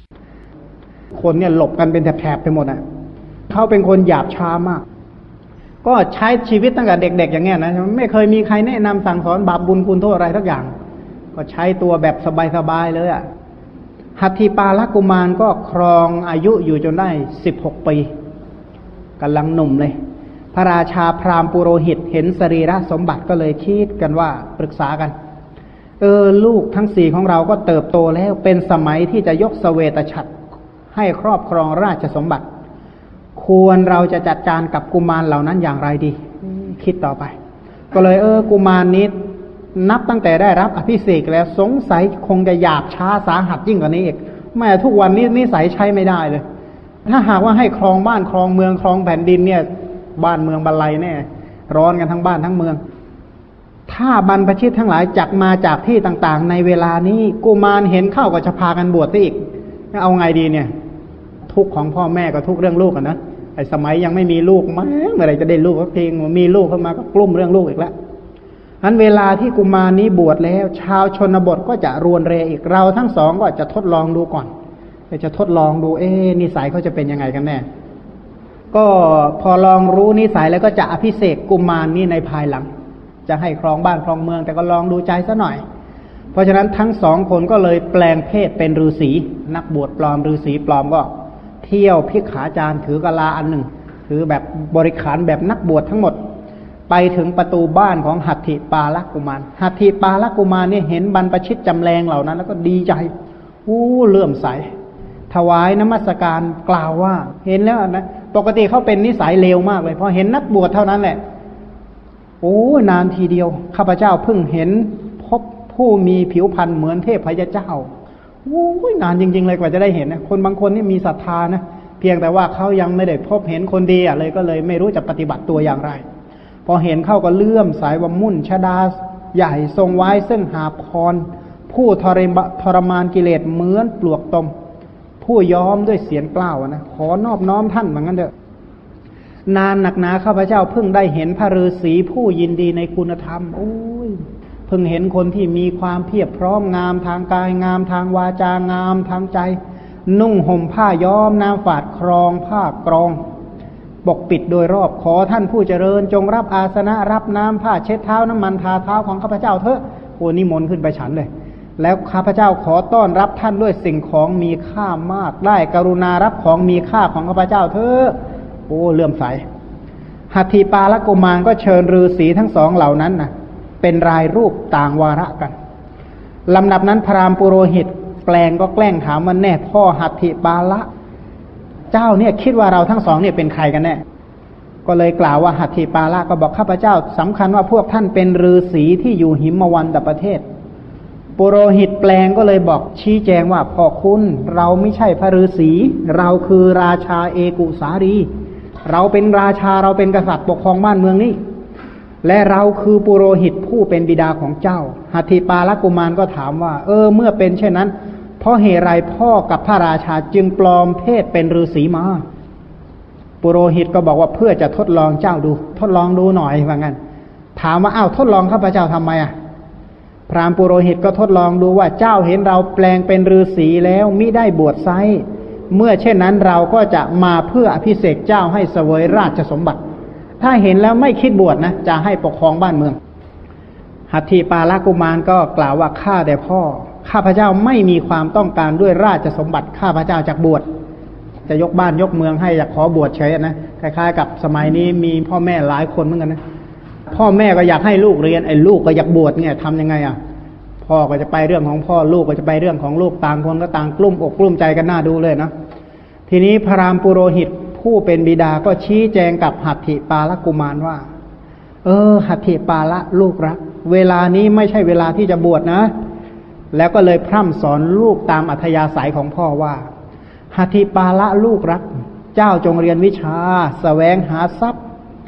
Speaker 2: 94
Speaker 1: คนเนี่ยหลบกันเป็นแถบๆไปหมดอ่ะเขาเป็นคนหยาบช้ามากก็ใช้ชีวิตตั้งแต่เด็กๆอย่างเงี้ยนะไม่เคยมีใครแนะนำสั่งสอนบาปบุญคุณโทษอะไรทักอย่างก็ใช้ตัวแบบสบายๆเลยอ่ะหัตถีปาลกุมารก็ครองอายุอยู่จนได้16 ปีกำลังหนุ่มเลยพระราชาพราหมณ์ปุโรหิตเห็นสรีระสมบัติก็เลยคิดกันว่าปรึกษากันลูกทั้ง4ของเราก็เติบโตแล้วเป็นสมัยที่จะยกเสวตฉัตรให้ครอบครองราชสมบัติควรเราจะจัดการกับกุมารเหล่านั้นอย่างไรดีคิดต่อไปก็เลยกุมารนี้นับตั้งแต่ได้รับอภิเษกแล้วสงสัยคงจะหยาบช้าสาหัสยิ่งกว่านี้อีกแม้ทุกวันนี้นิสัยใช้ไม่ได้เลยถ้าหากว่าให้ครองบ้านครองเมืองครองแผ่นดินเนี่ยบ้านเมืองบรรลัยแน่ร้อนกันทั้งบ้านทั้งเมืองถ้าบรรพชิตทั้งหลายจักมาจากที่ต่างๆในเวลานี้กุมารเห็นเข้าก็จะพากันบวชซะอีกเอาไงดีเนี่ยทุกของพ่อแม่ก็ทุกเรื่องลูกกันนะไอ้สมัยยังไม่มีลูกมั้งเมื่อไรจะได้ลูกสักทีมีลูกเข้ามาก็กลุ้มเรื่องลูกอีกแล้วอันเวลาที่กุมารนี้บวชแล้วชาวชนบทก็จะรวนเรอีกเราทั้งสองก็จะทดลองดูก่อนจะทดลองดูนิสัยเขาจะเป็นยังไงกันแน่ก็พอลองรู้นิสัยแล้วก็จะอภิเษกกุมารนี้ในภายหลังจะให้ครองบ้านครองเมืองแต่ก็ลองดูใจซะหน่อยเพราะฉะนั้นทั้งสองคนก็เลยแปลงเพศเป็นฤาษีนักบวชปลอมฤาษีปลอมก็เที่ยวพิกขาจารถือกะลาอันหนึ่งถือแบบบริขารแบบนักบวชทั้งหมดไปถึงประตูบ้านของหัตถิปาลกุมารหัตถิปาลกุมารเนี่ยเห็นบรรพชิตจำแรงเหล่านั้นแล้วก็ดีใจเลื่อมใสถวายนมัสการกล่าวว่าเห็นแล้วนะปกติเขาเป็นนิสัยเลวมากเลยพอเห็นนักบวชเท่านั้นแหละนานทีเดียวข้าพเจ้าเพิ่งเห็นพบผู้มีผิวพรรณเหมือนเทพเจ้านานจริงๆเลยกว่าจะได้เห็นนะคนบางคนนี่มีศรัทธานะเพียงแต่ว่าเขายังไม่ได้พบเห็นคนดีเลยก็เลยไม่รู้จะปฏิบัติตัวอย่างไรพอเห็นเข้าก็เลื่อมสายว่ามุ่นชดาใหญ่ทรงไว้ซึ่งหาพรผู้ทรมานกิเลสเหมือนปลวกตมผู้ย้อมด้วยเสียงกล้าวนะขอนอบน้อมท่านเหมือนกันเถอะนานหนักหนาข้าพเจ้าเพิ่งได้เห็นพระฤาษีผู้ยินดีในคุณธรรมเพิ่งเห็นคนที่มีความเพียบพร้อมงามทางกายงามทางวาจางามทางใจนุ่งห่มผ้าย้อมน้ำฝาดครองผ้ากรองปกปิดโดยรอบขอท่านผู้เจริญจงรับอาสนะรับน้ำผ้าเช็ดเท้าน้ำมันทาเท้าของข้าพเจ้าเถอะนิมนต์ขึ้นไปฉันเลยแล้วข้าพเจ้าขอต้อนรับท่านด้วยสิ่งของมีค่ามากได้กรุณารับของมีค่าของข้าพเจ้าเถอะเลื่อมใสหัตถีปาลกุมารก็เชิญฤาษีทั้งสองเหล่านั้นนะเป็นรายรูปต่างวาระกันลำดับนั้นพราหมณ์ปุโรหิตแปลงก็แกล้งถามว่าแน่พ่อหัตถิปาละเจ้าเนี่ยคิดว่าเราทั้งสองเนี่ยเป็นใครกันแน่ก็เลยกล่าวว่าหัตถิปาละก็บอกข้าพเจ้าสำคัญว่าพวกท่านเป็นฤาษีที่อยู่หิมวันตประเทศปุโรหิตแปลงก็เลยบอกชี้แจงว่าพ่อคุณเราไม่ใช่พระฤาษีเราคือราชาเอกุสารีเราเป็นราชาเราเป็นกษัตริย์ปกครองบ้านเมืองนี้และเราคือปุโรหิตผู้เป็นบิดาของเจ้าหัตถิปาลกุมารก็ถามว่าเมื่อเป็นเช่นนั้นเพราะเหตุไรพ่อกับพระราชาจึงปลอมเพศเป็นฤาษีมาปุโรหิตก็บอกว่าเพื่อจะทดลองเจ้าดูทดลองดูหน่อยว่างั้นถามว่าทดลองข้าพเจ้าทำไมพราหมณ์ปุโรหิตก็ทดลองดูว่าเจ้าเห็นเราแปลงเป็นฤาษีแล้วมิได้บวชไซเมื่อเช่นนั้นเราก็จะมาเพื่ออภิเษกเจ้าให้เสวยราชสมบัติถ้าเห็นแล้วไม่คิดบวชนะจะให้ปกครองบ้านเมืองหัตถีปาลกุมารก็กล่าวว่าข้าแต่พ่อข้าพเจ้าไม่มีความต้องการด้วยราชสมบัติข้าพเจ้าจากบวชจะยกบ้านยกเมืองให้อยากขอบวชเฉยนะคล้ายๆกับสมัยนี้มีพ่อแม่หลายคนเหมือนกันนะพ่อแม่ก็อยากให้ลูกเรียนลูกก็อยากบวชเนี่ยทำยังไงพ่อก็จะไปเรื่องของพ่อลูกก็จะไปเรื่องของลูกต่างคนก็ต่างกลุ้มอกกลุ้มใจกันหน้าดูเลยนะทีนี้พราหมณ์ปุโรหิตผู้เป็นบิดาก็ชี้แจงกับหัตถิปาลกุมารว่าหัตถิปาละลูกรักเวลานี้ไม่ใช่เวลาที่จะบวชนะแล้วก็เลยพร่ำสอนลูกตามอัธยาศัยของพ่อว่าหัตถิปาละลูกรักเจ้าจงเรียนวิชาแสวงหาทรัพย์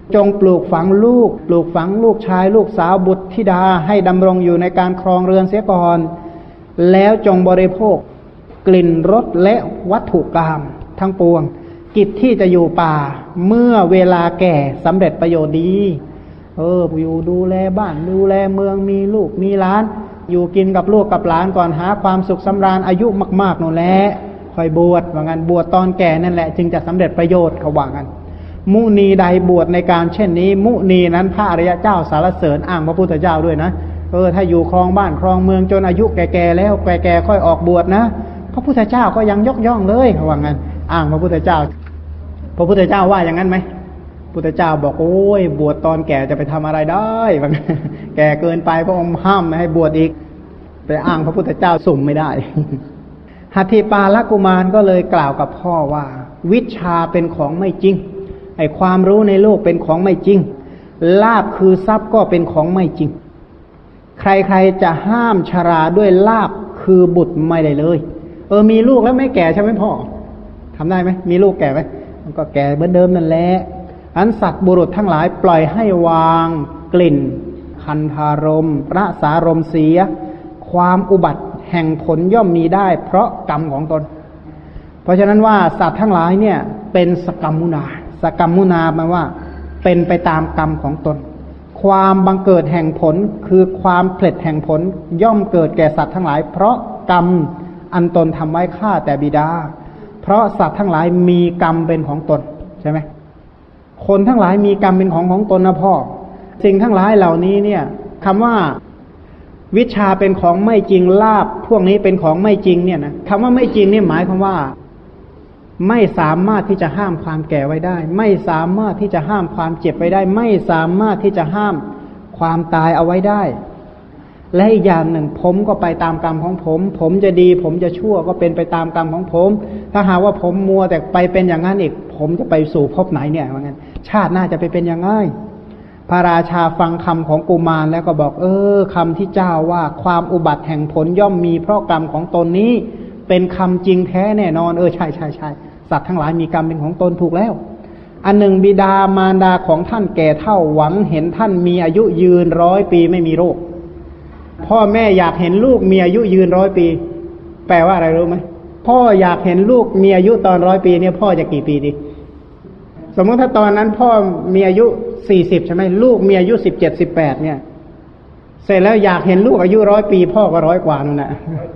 Speaker 1: จงปลูกฝังลูกชายลูกสาวบุตรธิดาให้ดำรงอยู่ในการครองเรือนเสียก่อนแล้วจงบริโภคกลิ่นรสและวัตถุกามทั้งปวงกิจที่จะอยู่ป่าเมื่อเวลาแก่สำเร็จประโยชน์ดีอยู่ดูแลบ้านดูแลเมืองมีลูกมีหลานอยู่กินกับลูกกับหลานก่อนหาความสุขสำราญอายุมากๆนั่นแหละค่อยบวชว่างั้นบวชตอนแก่นั่นแหละจึงจะสำเร็จประโยชน์เขาว่างั้นมุนีใดบวชในการเช่นนี้มุนีนั้นพระอริยเจ้าสรรเสริญอ้างพระพุทธเจ้าด้วยนะถ้าอยู่ครองบ้านครองเมืองจนอายุแก่ๆแล้วแก่ๆค่อยออกบวชนะพระพุทธเจ้าก็ยังยกย่องเลยเขาว่างั้นอ้างพระพุทธเจ้าว่าอย่างนั้นไหมพุทธเจ้าบอกโอ้ยบวชตอนแก่จะไปทำอะไรได้แก่เกินไปพระองค์ห้ามไม่ให้บวชอีกไปอ้างพระพุทธเจ้าสุ่มไม่ได้หัตถิปาลกุมารก็เลยกล่าวกับพ่อว่าวิชาเป็นของไม่จริงไอ้ความรู้ในโลกเป็นของไม่จริงลาภคือทรัพย์ก็เป็นของไม่จริงใครๆจะห้ามชราด้วยลาภคือบุตรไม่ได้เลยมีลูกแล้วไม่แก่ใช่ไหมพ่อทำได้ไหมมีลูกแก่ไหมมันก็แก่เหมือนเดิมนั่นแหละอันสัตว์บุรุษทั้งหลายปล่อยให้วางกลิ่นคันธารมรสารมเสียความอุบัติแห่งผลย่อมมีได้เพราะกรรมของตนเพราะฉะนั้นว่าสัตว์ทั้งหลายเนี่ยเป็นสกรรมมุนาหมายว่าเป็นไปตามกรรมของตนความบังเกิดแห่งผลคือความเพลิดแห่งผลย่อมเกิดแก่สัตว์ทั้งหลายเพราะกรรมอันตนทำไว้ฆ่าแต่บิดาเพราะสัตว์ทั้งหลายมีกรรมเป็นของตนใช่ไหมคนทั้งหลายมีกรรมเป็นของตนนะพ่อสิ่งทั้งหลายเหล่านี้เนี่ยคำว่าวิชาเป็นของไม่จริงลาภพวกนี้เป็นของไม่จริงเนี่ยนะคำว่าไม่จริงนี่หมายความว่าไม่สามารถที่จะห้ามความแก่ไว้ได้ไม่สามารถที่จะห้ามความเจ็บไว้ได้ไม่สามารถที่จะห้ามความตายเอาไว้ได้และอีกอย่างหนึ่งผมก็ไปตามกรรมของผมจะดีผมจะชั่วก็เป็นไปตามกรรมของผมถ้าหากว่าผมมัวแต่ไปเป็นอย่างนั้นอีกผมจะไปสู่ภพไหนเนี่ยว่างั้นชาติหน้าจะไปเป็นยังไงพระราชาฟังคำของกุมารแล้วก็บอกคำที่เจ้าว่าความอุบัติแห่งผลย่อมมีเพราะกรรมของตนนี้เป็นคำจริงแท้แน่นอนใช่สัตว์ทั้งหลายมีกรรมเป็นของตนถูกแล้วอันหนึ่งบิดามารดาของท่านแก่เฒ่าหวังเห็นท่านมีอายุยืน100 ปีไม่มีโรคพ่อแม่อยากเห็นลูกมีอายุยืน100 ปีแปลว่าอะไรรู้ไหมพ่ออยากเห็นลูกมีอายุตอน100 ปีเนี่ยพ่อจะกี่ปีดีสมมติถ้าตอนนั้นพ่อมีอายุ40ใช่ไหมลูกมีอายุ17 18เนี่ยเสร็จแล้วอยากเห็นลูกอายุ100 ปีพ่อก็100 กว่านั่นแหละ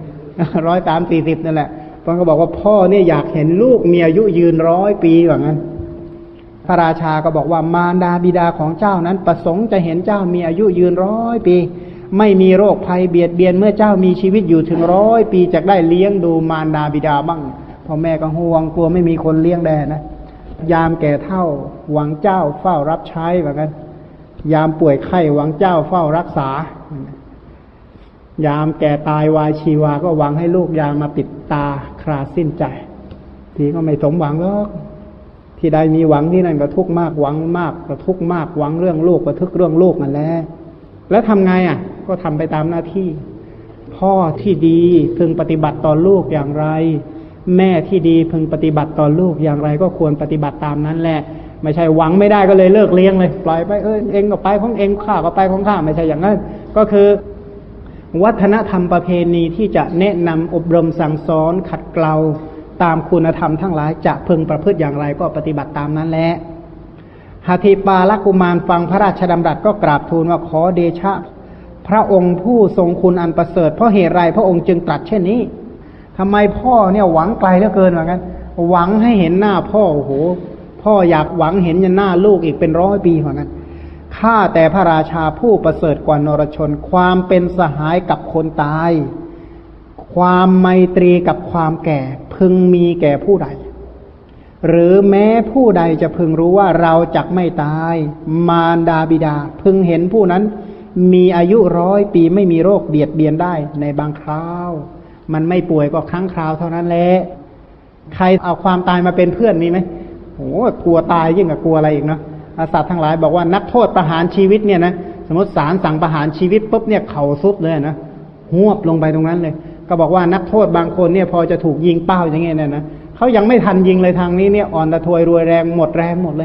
Speaker 1: 130 40นั่นแหละตอนก็บอกว่าพ่อเนี่ยอยากเห็นลูกมีอายุยืน100 ปีว่างั้นพระราชาก็บอกว่ามารดาบิดาของเจ้านั้นประสงค์จะเห็นเจ้ามีอายุยืน100 ปีไม่มีโรคภัยเบียดเบียนเมื่อเจ้ามีชีวิตอยู่ถึง100 ปีจะได้เลี้ยงดูมารดาบิดาบ้างพ่อแม่ก็ห่วงกลัวไม่มีคนเลี้ยงแดนะยามแก่เฒ่าหวังเจ้าเฝ้ารับใช้ว่างั้นยามป่วยไข้หวังเจ้าเฝ้ารักษายามแก่ตายวายชีวาก็หวังให้ลูกยามมาปิดตาคราสิ้นใจทีก็ไม่สมหวังหรอกที่ใดมีหวังที่นั่นก็ทุกข์มากหวังมากก็ทุกข์มากหวังเรื่องลูกก็ทุกข์เรื่องลูกนั่นแหละแล้วทำไงก็ทำไปตามหน้าที่พ่อที่ดีพึงปฏิบัติต่อลูกอย่างไรแม่ที่ดีพึงปฏิบัติต่อลูกอย่างไรก็ควรปฏิบัติตามนั้นแหละไม่ใช่หวังไม่ได้ก็เลยเลิกเลี้ยงเลยปล่อยไปเองก็ไปของเองข้าก็ไปของข้าไม่ใช่อย่างนั้นก็คือวัฒนธรรมประเพณีที่จะแนะนำอบรมสั่งสอนขัดเกลาตามคุณธรรมทั้งหลายจะพึงประพฤติอย่างไรก็ปฏิบัติตามนั้นแหละหัตถิปาลกุมารฟังพระราชดำรัสก็กราบทูลว่าขอเดชะพระองค์ผู้ทรงคุณอันประเสริฐเพราะเหตุไรพระองค์จึงตรัสเช่นนี้ทำไมพ่อเนี่ยหวังไกลเหลือเกินเหมือนกันหวังให้เห็นหน้าพ่อโอ้โหพ่ออยากหวังเห็นหน้าลูกอีกเป็น100 ปีเหมือนกันข้าแต่พระราชาผู้ประเสริฐกว่านรชนความเป็นสหายกับคนตายความไมตรีกับความแก่พึงมีแก่ผู้ใดหรือแม้ผู้ใดจะพึงรู้ว่าเราจักไม่ตายมารดาบิดาพึงเห็นผู้นั้นมีอายุ100 ปีไม่มีโรคเบียดเบียนได้ในบางคราวมันไม่ป่วยก็ครั้งคราวเท่านั้นแหละใครเอาความตายมาเป็นเพื่อนมีไหมโอ้กลัวตายยิ่งกว่ากลัวอะไรอีกเนาะสัตว์ทั้งหลายบอกว่านักโทษประหารชีวิตเนี่ยนะสมมติศาลสั่งประหารชีวิตปุ๊บเนี่ยเข่าสุดเลยนะหวบลงไปตรงนั้นเลยก็บอกว่านักโทษบางคนเนี่ยพอจะถูกยิงเป้าอย่างเงี้ยนะเขายังไม่ทันยิงเลยทางนี้เนี่ยอ่อนระทวยรวยแรงหมดเลย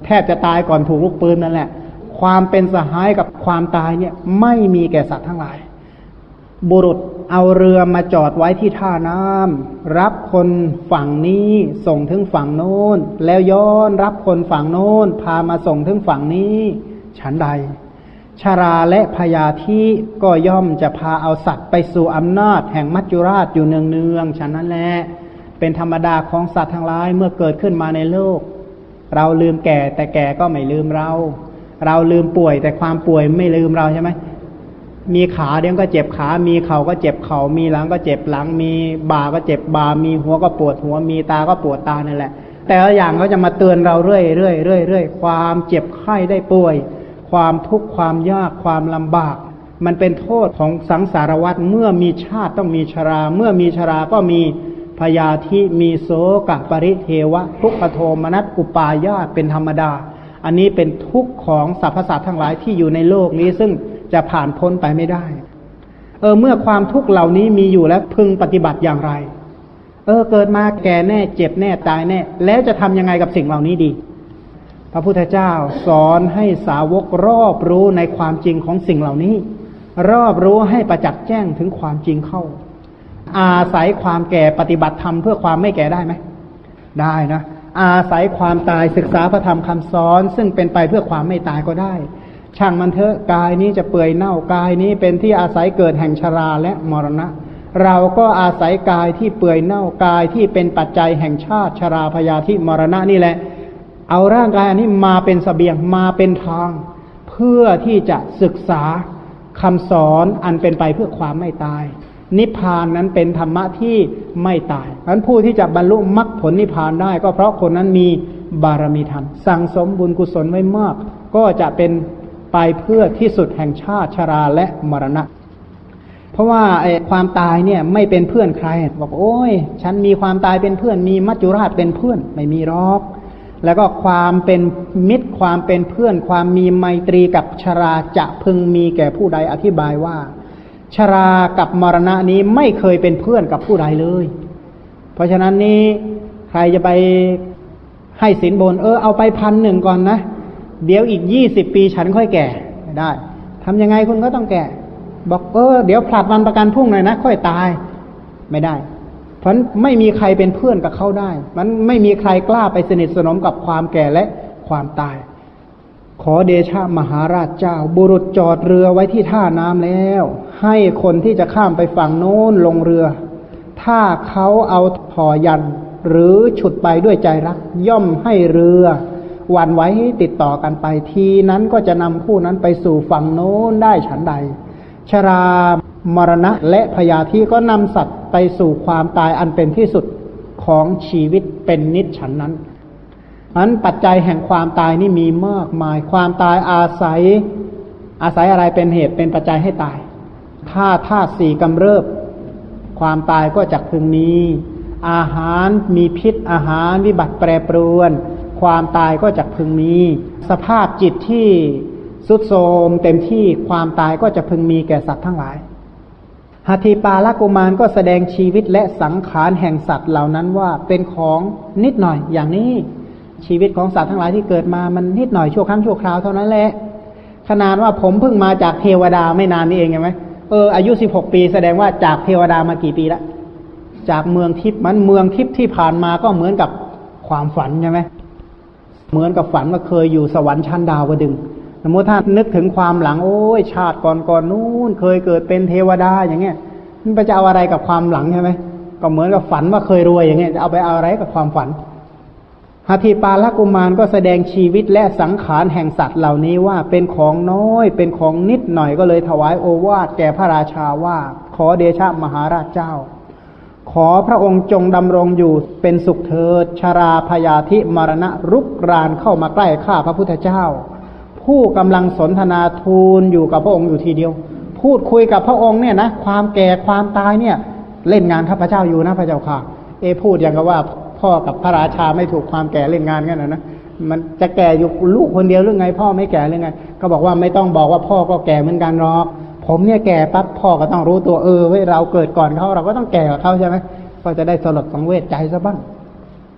Speaker 1: แทบจะตายก่อนถูกลูกปืนนั่นแหละความเป็นสหายกับความตายเนี่ยไม่มีแก่สัตว์ทั้งหลายบุรุษเอาเรือมาจอดไว้ที่ท่าน้ำรับคนฝั่งนี้ส่งถึงฝั่งโน้นแล้วย้อนรับคนฝั่งโน้นพามาส่งถึงฝั่งนี้ฉันใดชราและพยาธิก็ย่อมจะพาเอาสัตว์ไปสู่อำนาจแห่งมัจจุราชอยู่เนืองๆฉะนั้นแหละเป็นธรรมดาของสัตว์ทั้งหลายเมื่อเกิดขึ้นมาในโลกเราลืมแก่แต่แก่ก็ไม่ลืมเราลืมป่วยแต่ความป่วยไม่ลืมเราใช่ไหมมีขาเดี๋ยวก็เจ็บขามีเข่าก็เจ็บเข่ามีหลังก็เจ็บหลังมีบ่าก็เจ็บบ่ามีหัวก็ปวดหัวมีตาก็ปวดตานั่นแหละแต่ละอย่างเขาจะมาเตือนเราเรื่อยความเจ็บไข้ได้ป่วยความทุกข์ความยากความลำบากมันเป็นโทษของสังสารวัฏเมื่อมีชาติต้องมีชราเมื่อมีชราก็มีพยาธิมีโศกปริเทวะทุกขโทมนัสอุปาญาตเป็นธรรมดาอันนี้เป็นทุกข์ของสรรพสัตว์ทั้งหลายที่อยู่ในโลกนี้ซึ่งจะผ่านพ้นไปไม่ได้เมื่อความทุกข์เหล่านี้มีอยู่แล้วพึงปฏิบัติอย่างไรเกิดมาแก่แน่เจ็บแน่ตายแน่แล้วจะทำยังไงกับสิ่งเหล่านี้ดีพระพุทธเจ้าสอนให้สาวกรอบรู้ในความจริงของสิ่งเหล่านี้รอบรู้ให้ประจักษ์แจ้งถึงความจริงเข้าอาศัยความแก่ปฏิบัติธรรมเพื่อความไม่แก่ได้ไหมได้นะอาศัยความตายศึกษาพระธรรมคำสอนซึ่งเป็นไปเพื่อความไม่ตายก็ได้ช่างมันเถอะกายนี้จะเปื่อยเน่ากายนี้เป็นที่อาศัยเกิดแห่งชราและมรณะเราก็อาศัยกายที่เปื่อยเน่ากายที่เป็นปัจจัยแห่งชาติชราพยาธิมรณะนี่แหละเอาร่างกายอันนี้มาเป็นเสบียงมาเป็นทางเพื่อที่จะศึกษาคำสอนอันเป็นไปเพื่อความไม่ตายนิพพานนั้นเป็นธรรมะที่ไม่ตายเพราะฉะนั้นผู้ที่จะบรรลุมรรคผลนิพพานได้ก็เพราะคนนั้นมีบารมีธรรมสั่งสมบุญกุศลไว้มากก็จะเป็นไปเพื่อที่สุดแห่งชาติชราและมรณะเพราะว่าความตายเนี่ยไม่เป็นเพื่อนใครบอกโอ้ยฉันมีความตายเป็นเพื่อนมีมัจจุราชเป็นเพื่อนไม่มีหรอกแล้วก็ความเป็นมิตรความเป็นเพื่อนความมีไมตรีกับชราจะพึงมีแก่ผู้ใดอธิบายว่าชรากับมรณะนี้ไม่เคยเป็นเพื่อนกับผู้ใดเลยเพราะฉะนั้นนี้ใครจะไปให้สินบนเอาไป 1,000 ก่อนนะเดี๋ยวอีก20 ปีฉันค่อยแก่ไม่ได้ทำยังไงคุณก็ต้องแก่บอกเดี๋ยวผลัดวันประกันพรุ่งหน่อยนะค่อยตายไม่ได้เพราะไม่มีใครเป็นเพื่อนกับเขาได้มันไม่มีใครกล้าไปสนิทสนมกับความแก่และความตายขอเดชะมหาราชเจ้าบุรุษจอดเรือไว้ที่ท่าน้ำแล้วให้คนที่จะข้ามไปฝั่งโน้นลงเรือถ้าเขาเอาห่อยันหรือฉุดไปด้วยใจรักย่อมให้เรือหวั่นไหวติดต่อกันไปทีนั้นก็จะนำผู้นั้นไปสู่ฝั่งโน้นได้ฉันใดชรามรณะและพยาธิก็นำสัตว์ไปสู่ความตายอันเป็นที่สุดของชีวิตเป็นนิจฉันนั้นอันปัจจัยแห่งความตายนี่มีมากมายความตายอาศัยอะไรเป็นเหตุเป็นปัจจัยให้ตายถ้าธาตุสี่กำเริบความตายก็จักพึงมีอาหารมีพิษอาหารวิบัติแปรปรวนความตายก็จักพึงมีสภาพจิตที่ทรุดโทรมเต็มที่ความตายก็จะพึงมีแก่สัตว์ทั้งหลายหัตถีปาลกุมารก็แสดงชีวิตและสังขารแห่งสัตว์เหล่านั้นว่าเป็นของนิดหน่อยอย่างนี้ชีวิตของสัตว์ทั้งหลายที่เกิดมามันนิดหน่อยชั่วครั้งชั่วคราวเท่านั้นแหละขนาดว่าผมเพิ่งมาจากเทวดาไม่นานนี้เองใช่ไหมอายุ16 ปีแสดงว่าจากเทวดามากี่ปีแล้วจากเมืองทิพย์มันเมืองทิพย์ที่ผ่านมาก็เหมือนกับความฝันใช่ไหมเหมือนกับฝันว่าเคยอยู่สวรรค์ชั้นดาวดึงสมมติถ้านึกถึงความหลังโอ้ยชาติก่อนนู้นเคยเกิดเป็นเทวดาอย่างเงี้ยมันไปจะเอาอะไรกับความหลังใช่ไหมก็เหมือนกับฝันว่าเคยรวยอย่างเงี้ยจะเอาไปเอาอะไรกับความฝันหัตถีปาลกุมารก็แสดงชีวิตและสังขารแห่งสัตว์เหล่านี้ว่าเป็นของน้อยเป็นของนิดหน่อยก็เลยถวายโอวาทแก่พระราชาว่าขอเดชะมหาราชเจ้าขอพระองค์จงดำรงอยู่เป็นสุขเถิดชราพยาธิมรณะรุกรานเข้ามาใกล้ข้าพระพุทธเจ้าผู้กำลังสนทนาทูลอยู่กับพระองค์อยู่ทีเดียวพูดคุยกับพระองค์เนี่ยนะความแก่ความตายเนี่ยเล่นงานข้าพเจ้าอยู่นะพระเจ้าค่ะพูดอย่างกับว่าพ่อกับพระราชาไม่ถูกความแก่เล่นงานกันนะมันจะแก่อยู่ลูกคนเดียวหรือไงพ่อไม่แก่หรือไงก็บอกว่าไม่ต้องบอกว่าพ่อก็แก่เหมือนกันหรอกผมเนี่ยแก่ปั๊บพ่อก็ต้องรู้ตัวเว้ยเราเกิดก่อนเขาเราก็ต้องแก่กับเขาใช่ไหมก็จะได้สลดสังเวชใจซะบ้างพ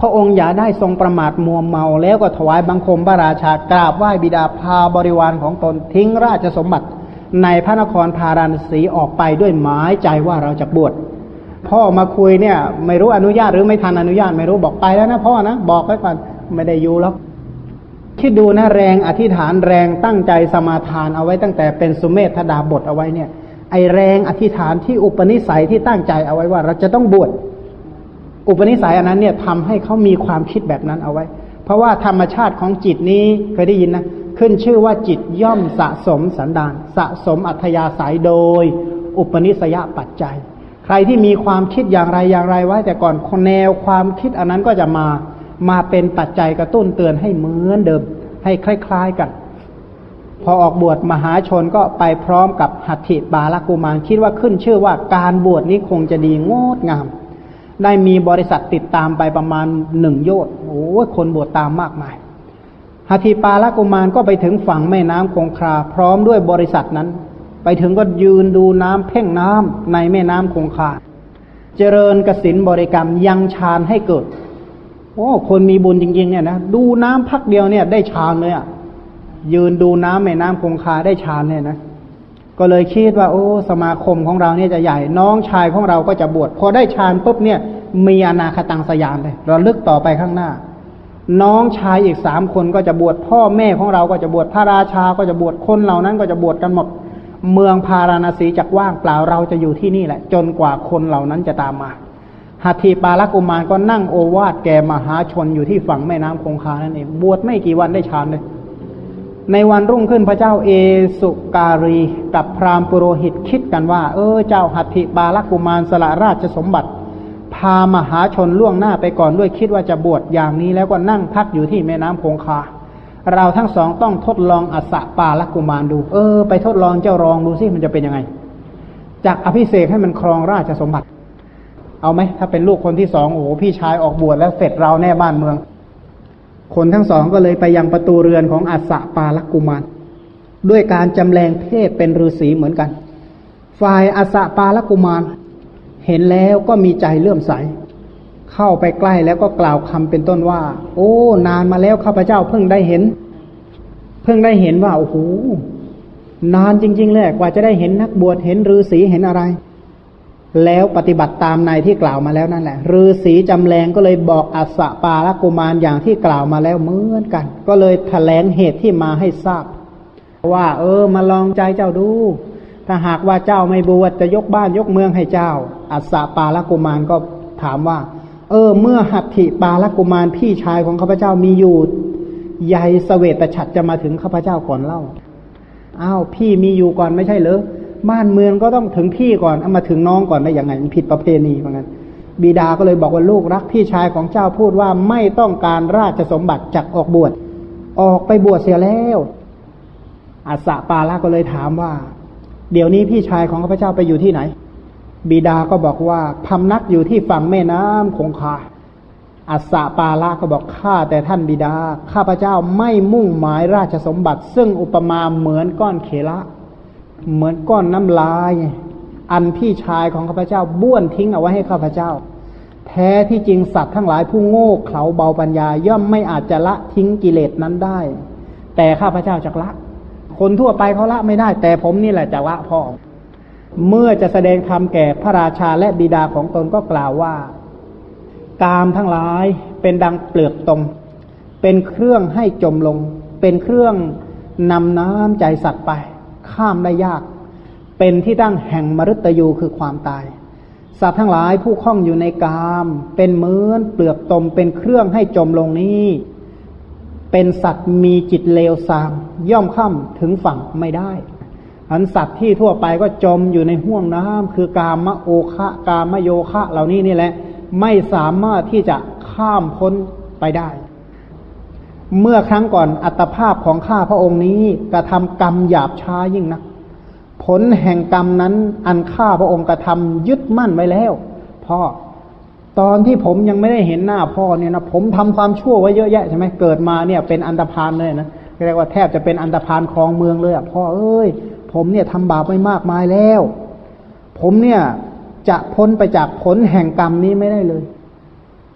Speaker 1: ระองค์อย่าได้ทรงประมาทมัวเมาแล้วก็ถวายบังคมพระราชากราบไหว้บิดาพาบริวารของตนทิ้งราชสมบัติในพระนครพาราณสีออกไปด้วยหมายใจว่าเราจะบวชพ่อมาคุยเนี่ยไม่รู้อนุญาตหรือไม่ทันอนุญาตไม่รู้บอกไปแล้วนะพ่อนะบอกไว้ก่อนไม่ได้อยู่แล้วคิดดูนะแรงอธิษฐานแรงตั้งใจสมาทานเอาไว้ตั้งแต่เป็นสุเมธดาบทเอาไว้เนี่ยไอแรงอธิษฐานที่อุปนิสัยที่ตั้งใจเอาไว้ว่าเราจะต้องบวชอุปนิสัยอันนั้นเนี่ยทำให้เขามีความคิดแบบนั้นเอาไว้เพราะว่าธรรมชาติของจิตนี้เคยได้ยินนะขึ้นชื่อว่าจิตย่อมสะสมสันดานสะสมอัธยาศัยโดยอุปนิสัยปัจจัยใครที่มีความคิดอย่างไรอย่างไรไว้แต่ก่อนแนวความคิดอันนั้นก็จะมาเป็นปัจจัยกระตุ้นเตือนให้เหมือนเดิมให้คล้ายๆกันพอออกบวชมหาชนก็ไปพร้อมกับหัตถิบาลกุมารคิดว่าขึ้นชื่อว่าการบวชนี้คงจะดีงดงามได้มีบริษัทติดตามไปประมาณ1 โยชน์โอ้คนบวชตามมากมายหัตถิบาลกุมารก็ไปถึงฝั่งแม่น้ำคงคาพร้อมด้วยบริษัทนั้นไปถึงก็ยืนดูน้ำเพ่งน้ำในแม่น้ำคงคาเจริญกสิณบริกรรมยังฌานให้เกิดโอ้คนมีบุญจริงๆเนี่ยนะดูน้ำพักเดียวเนี่ยได้ฌานเลยอ่ะยืนดูน้ำแม่น้ำคงคาได้ฌานเนี่ยนะก็เลยคิดว่าโอ้สมาคมของเราเนี่ยจะใหญ่น้องชายของเราก็จะบวชพอได้ฌานปุ๊บเนี่ยมีอนาคตังสยานเลยระลึกต่อไปข้างหน้าน้องชายอีก3 คนก็จะบวชพ่อแม่ของเราก็จะบวชพระราชาก็จะบวชคนเหล่านั้นก็จะบวชกันหมดเมืองพาราณสีจักว่างเปล่าเราจะอยู่ที่นี่แหละจนกว่าคนเหล่านั้นจะตามมาหัตถิบาลกุมารก็นั่งโอวาทแก่มหาชนอยู่ที่ฝั่งแม่น้ำคงคานั่นเองบวชไม่กี่วันได้ฌานเลยในวันรุ่งขึ้นพระเจ้าเอสุการีกับพราหมณ์ปุโรหิตคิดกันว่าเจ้าหัตถิบาลกุมารสละราชสมบัติพามหาชนล่วงหน้าไปก่อนด้วยคิดว่าจะบวชอย่างนี้แล้วก็นั่งพักอยู่ที่แม่น้ำคงคาเราทั้งสองต้องทดลองอัสสปาลกุมารดูไปทดลองเจ้ารองดูสิมันจะเป็นยังไงจากอภิเษกให้มันครองราชสมบัติเอาไหมถ้าเป็นลูกคนที่2โอ้โหพี่ชายออกบวชแล้วเสร็จเราแน่บ้านเมืองคนทั้งสองก็เลยไปยังประตูเรือนของอัสสปาลกุมารด้วยการจำแรงเพศเป็นฤาษีเหมือนกันฝ่ายอัสสปาลกุมารเห็นแล้วก็มีใจเลื่อมใสเข้าไปใกล้แล้วก็กล่าวคำเป็นต้นว่าโอ้นานมาแล้วข้าพเจ้าเพิ่งได้เห็นว่าโอ้โหนานจริงๆเลยกว่าจะได้เห็นนักบวชเห็นฤาษีเห็นอะไรแล้วปฏิบัติตามในที่กล่าวมาแล้วนั่นแหละฤาษีจำแรงก็เลยบอกอัสสปาลกุมารอย่างที่กล่าวมาแล้วเหมือนกันก็เลยแถลงเหตุที่มาให้ทราบว่ามาลองใจเจ้าดูถ้าหากว่าเจ้าไม่บวชจะยกบ้านยกเมืองให้เจ้าอัสสปาลกุมารก็ถามว่าเมื่อหัตถิปาลกุมารพี่ชายของข้าพเจ้ามีอยู่ใยเสวตฉัตรจะมาถึงข้าพเจ้าก่อนเล่าอ้าวพี่มีอยู่ก่อนไม่ใช่เหรอบ้านเมืองก็ต้องถึงพี่ก่อนเอามาถึงน้องก่อนได้ยังไงมันผิดประเพณีเหมือนกันบิดาก็เลยบอกว่าลูกรักพี่ชายของเจ้าพูดว่าไม่ต้องการราชสมบัติจักออกบวชออกไปบวชเสียแล้วอัสสปาลก็เลยถามว่าเดี๋ยวนี้พี่ชายของข้าพเจ้าไปอยู่ที่ไหนบิดาก็บอกว่าพำนักอยู่ที่ฝั่งแม่น้ำคงคาอัสสปาลก็บอกข้าแต่ท่านบิดาข้าพเจ้าไม่มุ่งหมายราชสมบัติซึ่งอุปมาเหมือนก้อนเขละเหมือนก้อนน้ำลายอันพี่ชายของข้าพเจ้าบ้วนทิ้งเอาไว้ให้ข้าพเจ้าแท้ที่จริงสัตว์ทั้งหลายผู้โง่เขลาเบาปัญญาย่อมไม่อาจจะละทิ้งกิเลสนั้นได้แต่ข้าพเจ้าจะละคนทั่วไปเขาละไม่ได้แต่ผมนี่แหละจะละพ่อเมื่อจะแสดงธรรมแก่พระราชาและบิดาของตนก็กล่าวว่ากามทั้งหลายเป็นดังเปลือกตมเป็นเครื่องให้จมลงเป็นเครื่องนำน้ำใจสัตว์ไปข้ามได้ยากเป็นที่ตั้งแห่งมฤตยูคือความตายสัตว์ทั้งหลายผู้คล้องอยู่ในกามเป็นเหมือนเปลือกตมเป็นเครื่องให้จมลงนี้เป็นสัตว์มีจิตเลวทรามย่อมข้ามถึงฝั่งไม่ได้อันสัตว์ที่ทั่วไปก็จมอยู่ในห้วงน้ำคือกามโอคะกามโยคะเหล่านี้นี่แหละไม่สามารถที่จะข้ามพ้นไปได้เมื่อครั้งก่อนอัตภาพของข้าพระองค์นี้กระทำกรรมหยาบช้ายิ่งนักผลแห่งกรรมนั้นอันข้าพระองค์กระทำยึดมั่นไว้แล้วพ่อตอนที่ผมยังไม่ได้เห็นหน้าพ่อเนี่ยนะผมทำความชั่วไว้เยอะแยะใช่ไหมเกิดมาเนี่ยเป็นอันธพาลเลยนะเรียกว่าแทบจะเป็นอันธพาลครองเมืองเลยอ่ะพ่อผมเนี่ยทำบาปไว้มากมายแล้วผมเนี่ยจะพ้นไปจากผลแห่งกรรมนี้ไม่ได้เลย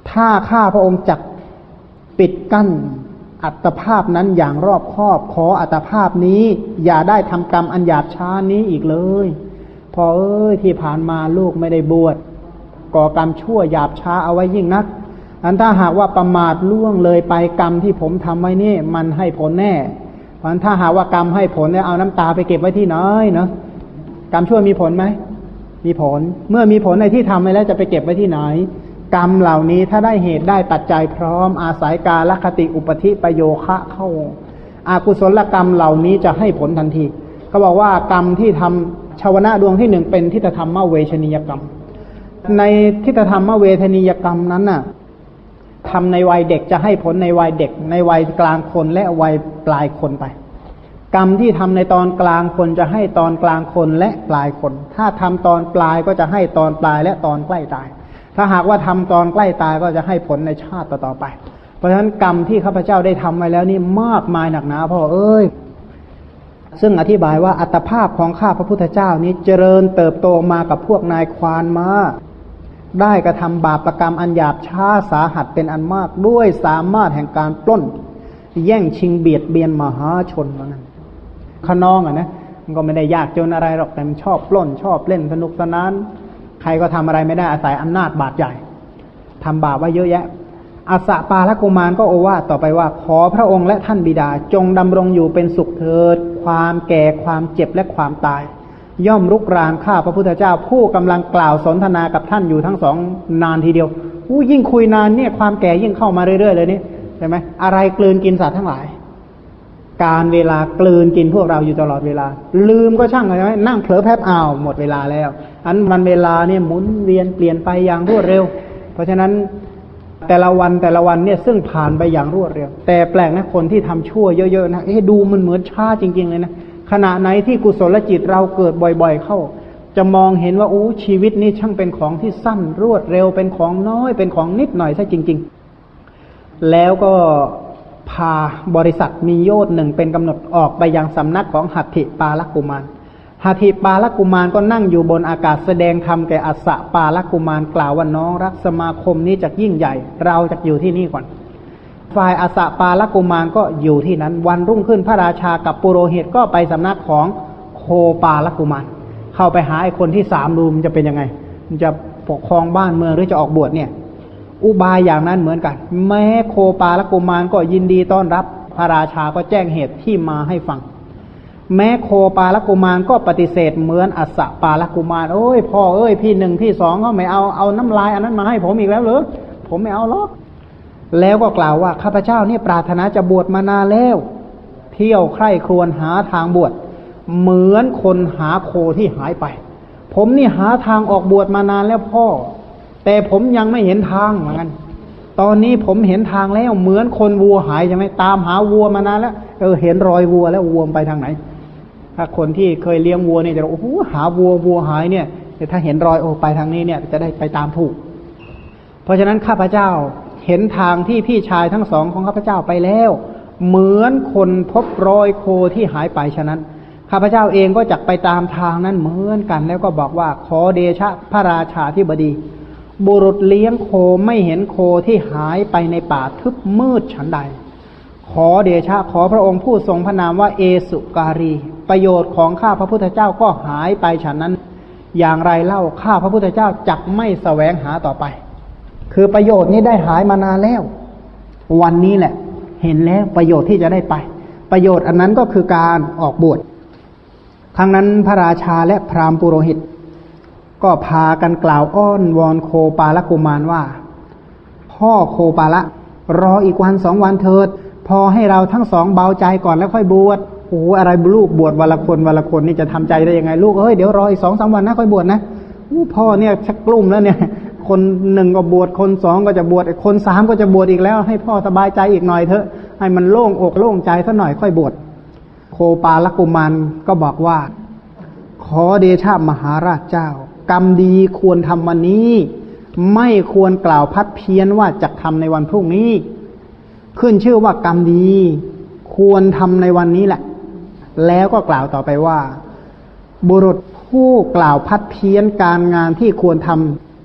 Speaker 1: ถ้าข้าพระองค์จักปิดกั้นอัตภาพนั้นอย่างรอบคอบขออัตภาพนี้อย่าได้ทำกรรมอันหยาบช้านี้อีกเลยพอที่ผ่านมาลูกไม่ได้บวชก่อกรรมชั่วหยาบช้าเอาไว้ยิ่งนักอันถ้าหากว่าประมาทล่วงเลยไปกรรมที่ผมทำไว้นี่มันให้ผลแน่เพราะถ้าหากว่ากรรมให้ผลเนี่ยเอาน้ำตาไปเก็บไว้ที่ไหนเนาะกรรมชั่วมีผลไหมมีผลเมื่อมีผลในที่ทำไว้แล้วจะไปเก็บไว้ที่ไหนกรรมเหล่านี้ถ้าได้เหตุได้ปัจจัยพร้อมอาศัยกาลคติอุปธิประโยคะเข้าอากุศลกรรมเหล่านี้จะให้ผลทันทีเขาบอกว่ากรรมที่ทำชาวนะดวงที่หนึ่งเป็นทิฏฐธรรมเวชนียกรรมในทิฏฐธรรมเวทนียกรรมนั้นน่ะทำในวัยเด็กจะให้ผลในวัยเด็กในวัยกลางคนและวัยปลายคนไปกรรมที่ทำในตอนกลางคนจะให้ตอนกลางคนและปลายคนถ้าทำตอนปลายก็จะให้ตอนปลายและตอนใกล้ตายถ้าหากว่าทำตอนใกล้ตายก็จะให้ผลในชาติต่อไปเพราะฉะนั้นกรรมที่ข้าพเจ้าได้ทำไว้แล้วนี่มากมายหนักหนาพ่อซึ่งอธิบายว่าอัตภาพของข้าพระพุทธเจ้านี้เจริญเติบโตมากับพวกนายควานมาได้กระทำบาปกรรมอันหยาบช้าสาหัสเป็นอันมากด้วยสามารถแห่งการปล้นแย่งชิงเบียดเบียนมหาชนว่างั้นขนองนะมันก็ไม่ได้ยากจนอะไรหรอกแต่มันชอบปล้นชอบเล่นสนุกสนานใครก็ทำอะไรไม่ได้อาศัยอำนาจบาปใหญ่ทำบาปไว้เยอะแยะอัสสปาลกุมารก็โอวาทต่อไปว่าขอพระองค์และท่านบิดาจงดำรงอยู่เป็นสุขเถิดความแก่ความเจ็บและความตายย่อมรุกรานข้าพระพุทธเจ้าผู้กำลังกล่าวสนทนากับท่านอยู่ทั้งสองนานทีเดียวยิ่งคุยนานเนี่ยความแก่ยิ่งเข้ามาเรื่อยๆเลยนี่ใช่ไหมอะไรกลืนกินสัตว์ทั้งหลายการเวลากลืนกินพวกเราอยู่ตลอดเวลาลืมก็ช่างใช่ไหมนั่งเผลอแป๊บอ้าวหมดเวลาแล้วอันมันเวลาเนี่ยหมุนเวียนเปลี่ยนไปอย่างรวดเร็วเพราะฉะนั้นแต่ละวันเนี่ยซึ่งผ่านไปอย่างรวดเร็วแต่แปลกนะคนที่ทำชั่วเยอะๆนะดูมันเหมือนช้าจริงๆเลยนะขณะไหนที่กุศลจิตเราเกิดบ่อยๆเข้าจะมองเห็นว่าชีวิตนี้ช่างเป็นของที่สั้นรวดเร็วเป็นของน้อยเป็นของนิดหน่อยซะจริงๆแล้วก็พาบริษัทมีโยชน์หนึ่งเป็นกำหนดออกไปยังสำนักของหัตถิปาลกุมารหัตถิปาลกุมารก็นั่งอยู่บนอากาศแสดงธรรมแก่อัสสปาลกุมารกล่าวว่าน้องรักสมาคมนี้จะยิ่งใหญ่เราจะอยู่ที่นี่ก่อนฝ่ายอัสสปาลกุมารก็อยู่ที่นั้นวันรุ่งขึ้นพระราชากับปุโรหิตก็ไปสำนักของโคปาลกุมารเข้าไปหาไอ้คนที่สามดูมันจะเป็นยังไงมันจะปกครองบ้านเมืองหรือจะออกบวชเนี่ยอุบายอย่างนั้นเหมือนกันแม้โคปาลกุมารก็ยินดีต้อนรับพระราชาก็แจ้งเหตุที่มาให้ฟังแม้โคปาลกุมารก็ปฏิเสธเหมือนอัสสปาลกุมารพ่อพี่หนึ่งพี่สองก็ไม่เอาน้ำลายอันนั้นมาให้ผมอีกแล้วเหรอผมไม่เอาหรอกแล้วก็กล่าวว่าข้าพเจ้าเนี่ยปรารถนาจะบวชมานานแล้วเที่ยวใคร่ครวญหาทางบวชเหมือนคนหาโคที่หายไปผมนี่หาทางออกบวชมานานแล้วพ่อแต่ผมยังไม่เห็นทางเหมือนกันตอนนี้ผมเห็นทางแล้วเหมือนคนวัวหายใช่ไหมตามหาวัวมานานแล้วเห็นรอยวัวแล้ววัวไปทางไหนถ้าคนที่เคยเลี้ยงวัวเนี่ยจะหาวัวหายเนี่ยแต่ถ้าเห็นรอยไปทางนี้เนี่ยจะได้ไปตามถูกเพราะฉะนั้นข้าพเจ้าเห็นทางที่พี่ชายทั้งสองของข้าพเจ้าไปแล้วเหมือนคนพบรอยโคที่หายไปฉะนั้นข้าพเจ้าเองก็จักไปตามทางนั้นเหมือนกันแล้วก็บอกว่าขอเดชะพระราชาธิบดีบุรุษเลี้ยงโคไม่เห็นโคที่หายไปในป่าทึบมืดฉันใดขอเดชะขอพระองค์ผู้ทรงพระนามว่าเอสุการีประโยชน์ของข้าพระพุทธเจ้าก็หายไปฉันนั้นอย่างไรเล่าข้าพระพุทธเจ้าจักไม่แสวงหาต่อไปคือประโยชน์นี้ได้หายมานานแล้ววันนี้แหละเห็นแล้วประโยชน์ที่จะได้ไปประโยชน์อันนั้นก็คือการออกบวชครั้งนั้นพระราชาและพราหมณ์ปุโรหิตก็พากันกล่าวอ้อนวอนโคปาลกุมารว่าพ่อโคปาละรออีกวัน2 วันเถิดพอให้เราทั้งสองเบาใจก่อนแล้วค่อยบวชอะไรลูกบวชวันละคนนี่จะทำใจได้ยังไงลูกเดี๋ยวรออีก2-3 วันนะค่อยบวชนะพ่อเนี่ยชักกลุ้มแล้วเนี่ยคนหนึ่งก็บวชคน2ก็จะบวชคน3ก็จะบวชอีกแล้วให้พ่อสบายใจอีกหน่อยเถอะให้มันโล่งอกโล่งใจซะหน่อยค่อยบวชโคปาลกุมารก็บอกว่าขอเดชะมหาราชเจ้ากรรมดีควรทำวันนี้ไม่ควรกล่าวพัดเพี้ยนว่าจะทำในวันพรุ่งนี้ขึ้นชื่อว่ากรรมดีควรทำในวันนี้แหละแล้วก็กล่าวต่อไปว่าบุรุษผู้กล่าวพัดเพี้ยนการงานที่ควรท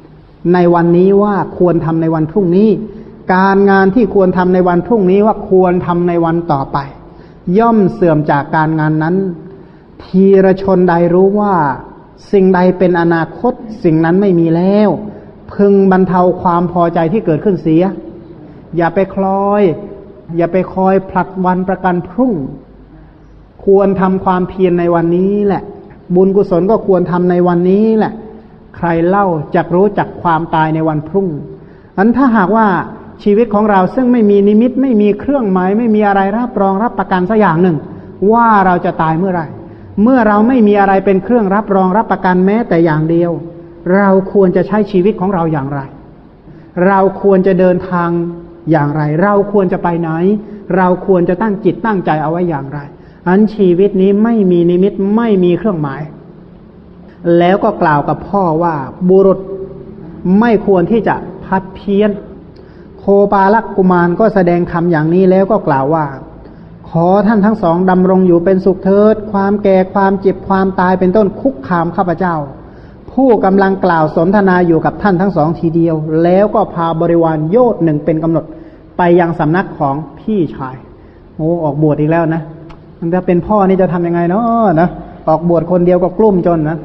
Speaker 1: ในวันนี้ว่าควรทำในวันพรุ่งนี้การงานที่ควรทำในวันพรุ่งนี้ว่าควรทำในวันต่อไปย่อมเสื่อมจากการงานนั้นทีละชนใดรู้ว่าสิ่งใดเป็นอนาคตสิ่งนั้นไม่มีแล้วพึงบรรเทาความพอใจที่เกิดขึ้นเสียอย่าไปคอยผลัดวันประกันพรุ่งควรทำความเพียรในวันนี้แหละบุญกุศลก็ควรทำในวันนี้แหละใครเล่าจักรู้จักความตายในวันพรุ่งอันถ้าหากว่าชีวิตของเราซึ่งไม่มีนิมิตไม่มีเครื่องหมายไม่มีอะไรรับรองรับประกันสักอย่างหนึ่งว่าเราจะตายเมื่อไหร่เมื่อเราไม่มีอะไรเป็นเครื่องรับรองรับประกันแม้แต่อย่างเดียวเราควรจะใช้ชีวิตของเราอย่างไรเราควรจะเดินทางอย่างไรเราควรจะไปไหนเราควรจะตั้งจิตตั้งใจเอาไว้อย่างไรอันชีวิตนี้ไม่มีนิมิตไม่มีเครื่องหมายแล้วก็กล่าวกับพ่อว่าบุรุษไม่ควรที่จะพัดเพี้ยนโคปาลกุมารก็แสดงคำอย่างนี้แล้วก็กล่าวว่าขอท่านทั้งสองดำรงอยู่เป็นสุขเถิดความแก่ความเจ็บความตายเป็นต้นคุกคามข้าพเจ้าผู้กำลังกล่าวสนทนาอยู่กับท่านทั้งสองทีเดียวแล้วก็พาบริวารโยชน์หนึ่งเป็นกำหนดไปยังสำนักของพี่ชายโอ้ออกบวชอีกแล้วนะมันจะเป็นพ่อนี่จะทำยังไงเนาะนะออกบวชคนเดียวก็กลุ้มจนนะ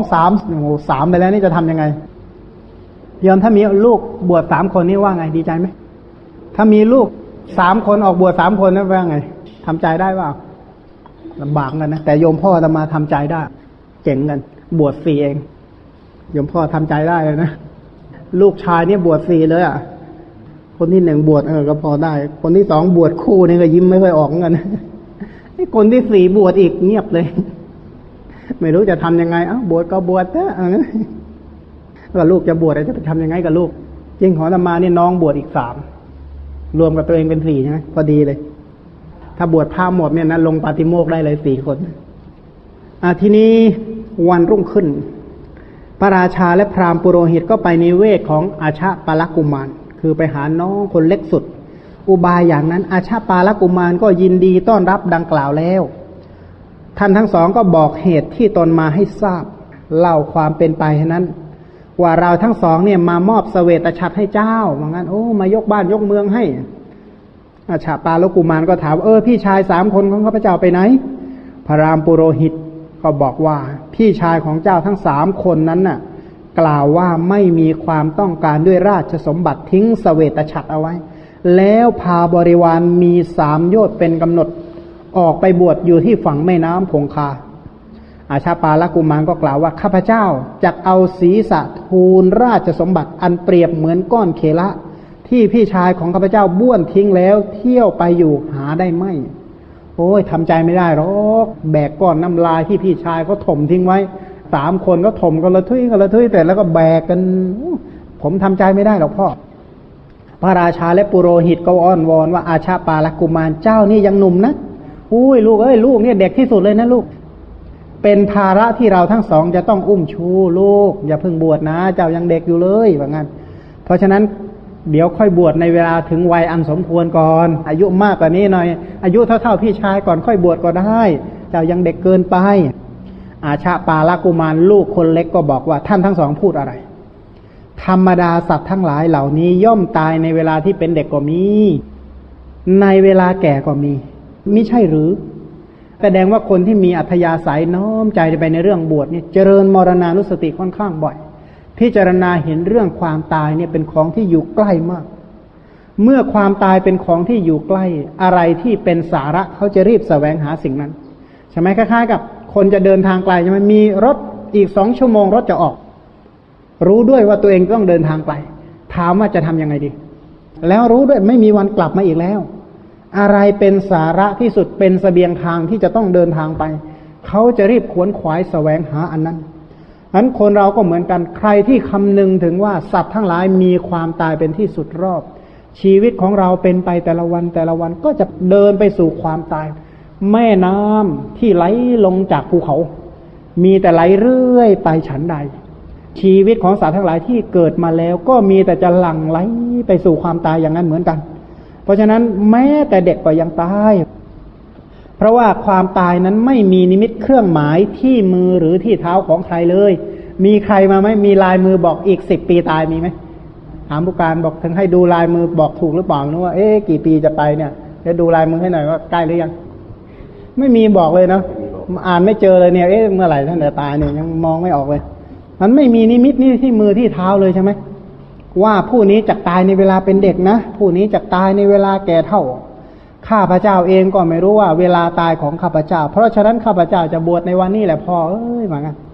Speaker 1: 3ไปแล้วนี่จะทำยังไงยอมถ้ามีลูกบวช3 คนนี่ว่าไงดีใจไหมถ้ามีลูก3 คนออกบวช3 คนนั่นว่าไงทำใจได้เปล่าลำบากกันนะแต่โยมพ่อจะมาทำใจได้เจ๋งกันบวช4เองโยมพ่อทำใจได้เลยนะลูกชายเนี่ยบวช4เลยอ่ะคนที่1บวชก็พอได้คนที่2บวชคู่นี่ก็ยิ้มไม่ค่อยออกกันไอ้คนที่4บวชอีกเงียบเลยไม่รู้จะทำยังไงบวชก็บวชเถอะแล้วลูกจะบวชจะไปทำยังไงกับลูกจริงของอาตมาเนี่ยน้องบวชอีก3รวมกับตัวเองเป็น4ใช่ไหมพอดีเลยถ้าบวชพระหมดเนี่ยนะลงปาฏิโมกข์ได้เลย4 คนทีนี้วันรุ่งขึ้นพระราชาและพราหมณ์ปุโรหิตก็ไปนิเวศของอาชาปาลกุมารคือไปหาน้องคนเล็กสุดอุบายอย่างนั้นอาชาปาลกุมารก็ยินดีต้อนรับดังกล่าวแล้วท่านทั้งสองก็บอกเหตุที่ตนมาให้ทราบเล่าความเป็นไปนั้นว่าเราทั้งสองเนี่ยมามอบเสวตฉัตรให้เจ้าว่างั้นมายกบ้านยกเมืองให้อาชาปาลกุมารก็ถามพี่ชาย3 คนของข้าพเจ้าไปไหนพระรามปุโรหิตก็บอกว่าพี่ชายของเจ้าทั้ง3 คนนั้นน่ะกล่าวว่าไม่มีความต้องการด้วยราชสมบัติทิ้งเสวตฉัตรเอาไว้แล้วพาบริวารมี3 โยชน์เป็นกำหนดออกไปบวชอยู่ที่ฝั่งแม่น้ำคงคาอาชาปาลกุมารก็กล่าวว่าข้าพเจ้าจักเอาศีรษะทูลราชสมบัติอันเปรียบเหมือนก้อนเคละที่พี่ชายของข้าพเจ้าบ้วนทิ้งแล้วเที่ยวไปอยู่หาได้ไหมทำใจไม่ได้หรอกแบกก้อนน้ำลายที่พี่ชายเขาถมทิ้งไว้3 คนก็ถมกันละทุยแต่แล้วก็แบกกันผมทำใจไม่ได้หรอกพ่อพระราชาและปุโรหิตก็อ้อนวอนว่าอาชาปาลกุมารเจ้านี่ยังหนุ่มนะลูกลูกเนี่ยเด็กที่สุดเลยนะลูกเป็นภาระที่เราทั้งสองจะต้องอุ้มชูลูกอย่าเพิ่งบวชนะเจ้ายังเด็กอยู่เลยว่างั้นเพราะฉะนั้นเดี๋ยวค่อยบวชในเวลาถึงวัยอันสมควรก่อนอายุมากกว่านี้หน่อยอายุเท่าพี่ชายก่อนค่อยบวชก็ได้เจ้ายังเด็กเกินไปอาชาปาลกุมารลูกคนเล็กก็บอกว่าท่านทั้งสองพูดอะไรธรรมดาสัตว์ทั้งหลายเหล่านี้ย่อมตายในเวลาที่เป็นเด็กก็มีในเวลาแก่ก็มีมิใช่หรือแสดงว่าคนที่มีอัธยาศัยน้อมใจไปในเรื่องบวชเนี่ยเจริญมรณานุสติค่อนข้างบ่อยพิจารณาเห็นเรื่องความตายเนี่ยเป็นของที่อยู่ใกล้มากเมื่อความตายเป็นของที่อยู่ใกล้อะไรที่เป็นสาระเขาจะรีบแสวงหาสิ่งนั้นใช่ไหมคล้ายๆกับคนจะเดินทางไกลใช่ไหมมีรถอีก2 ชั่วโมงรถจะออกรู้ด้วยว่าตัวเองต้องเดินทางไกลถามว่าจะทำยังไงดีแล้วรู้ด้วยไม่มีวันกลับมาอีกแล้วอะไรเป็นสาระที่สุดเป็นเสบียงทางที่จะต้องเดินทางไปเขาจะรีบขวนขวายแสวงหาอันนั้นนั้นคนเราก็เหมือนกันใครที่คำนึงถึงว่าสัตว์ทั้งหลายมีความตายเป็นที่สุดรอบชีวิตของเราเป็นไปแต่ละวันก็จะเดินไปสู่ความตายแม่น้ำที่ไหลลงจากภูเขามีแต่ไหลเรื่อยไปฉันใดชีวิตของสัตว์ทั้งหลายที่เกิดมาแล้วก็มีแต่จะหลั่งไหลไปสู่ความตายอย่างนั้นเหมือนกันเพราะฉะนั้นแม้แต่เด็กก็ยังตายเพราะว่าความตายนั้นไม่มีนิมิตเครื่องหมายที่มือหรือที่เท้าของใครเลยมีใครมาไหมมีลายมือบอกอีก10 ปีตายมีไหมถามผู้การบอกถึงให้ดูลายมือบอกถูกหรือเปล่านึกว่ากี่ปีจะไปเนี่ยเดี๋ยวดูลายมือให้หน่อยว่าใกล้หรือยังไม่มีบอกเลยเนาะอ่านไม่เจอเลยเนี่ยเมื่อไหร่ท่านจะตายเนี่ยยังมองไม่ออกเลยมันไม่มีนิมิตนี่ที่มือที่เท้าเลยใช่ไหมว่าผู้นี้จะตายในเวลาเป็นเด็กนะผู้นี้จะตายในเวลาแก่เฒ่าข้าพเจ้าเองก็ไม่รู้ว่าเวลาตายของข้าพเจ้าเพราะฉะนั้นข้าพเจ้าจะบวชในวันนี้แหละพ่อเหมือนกัน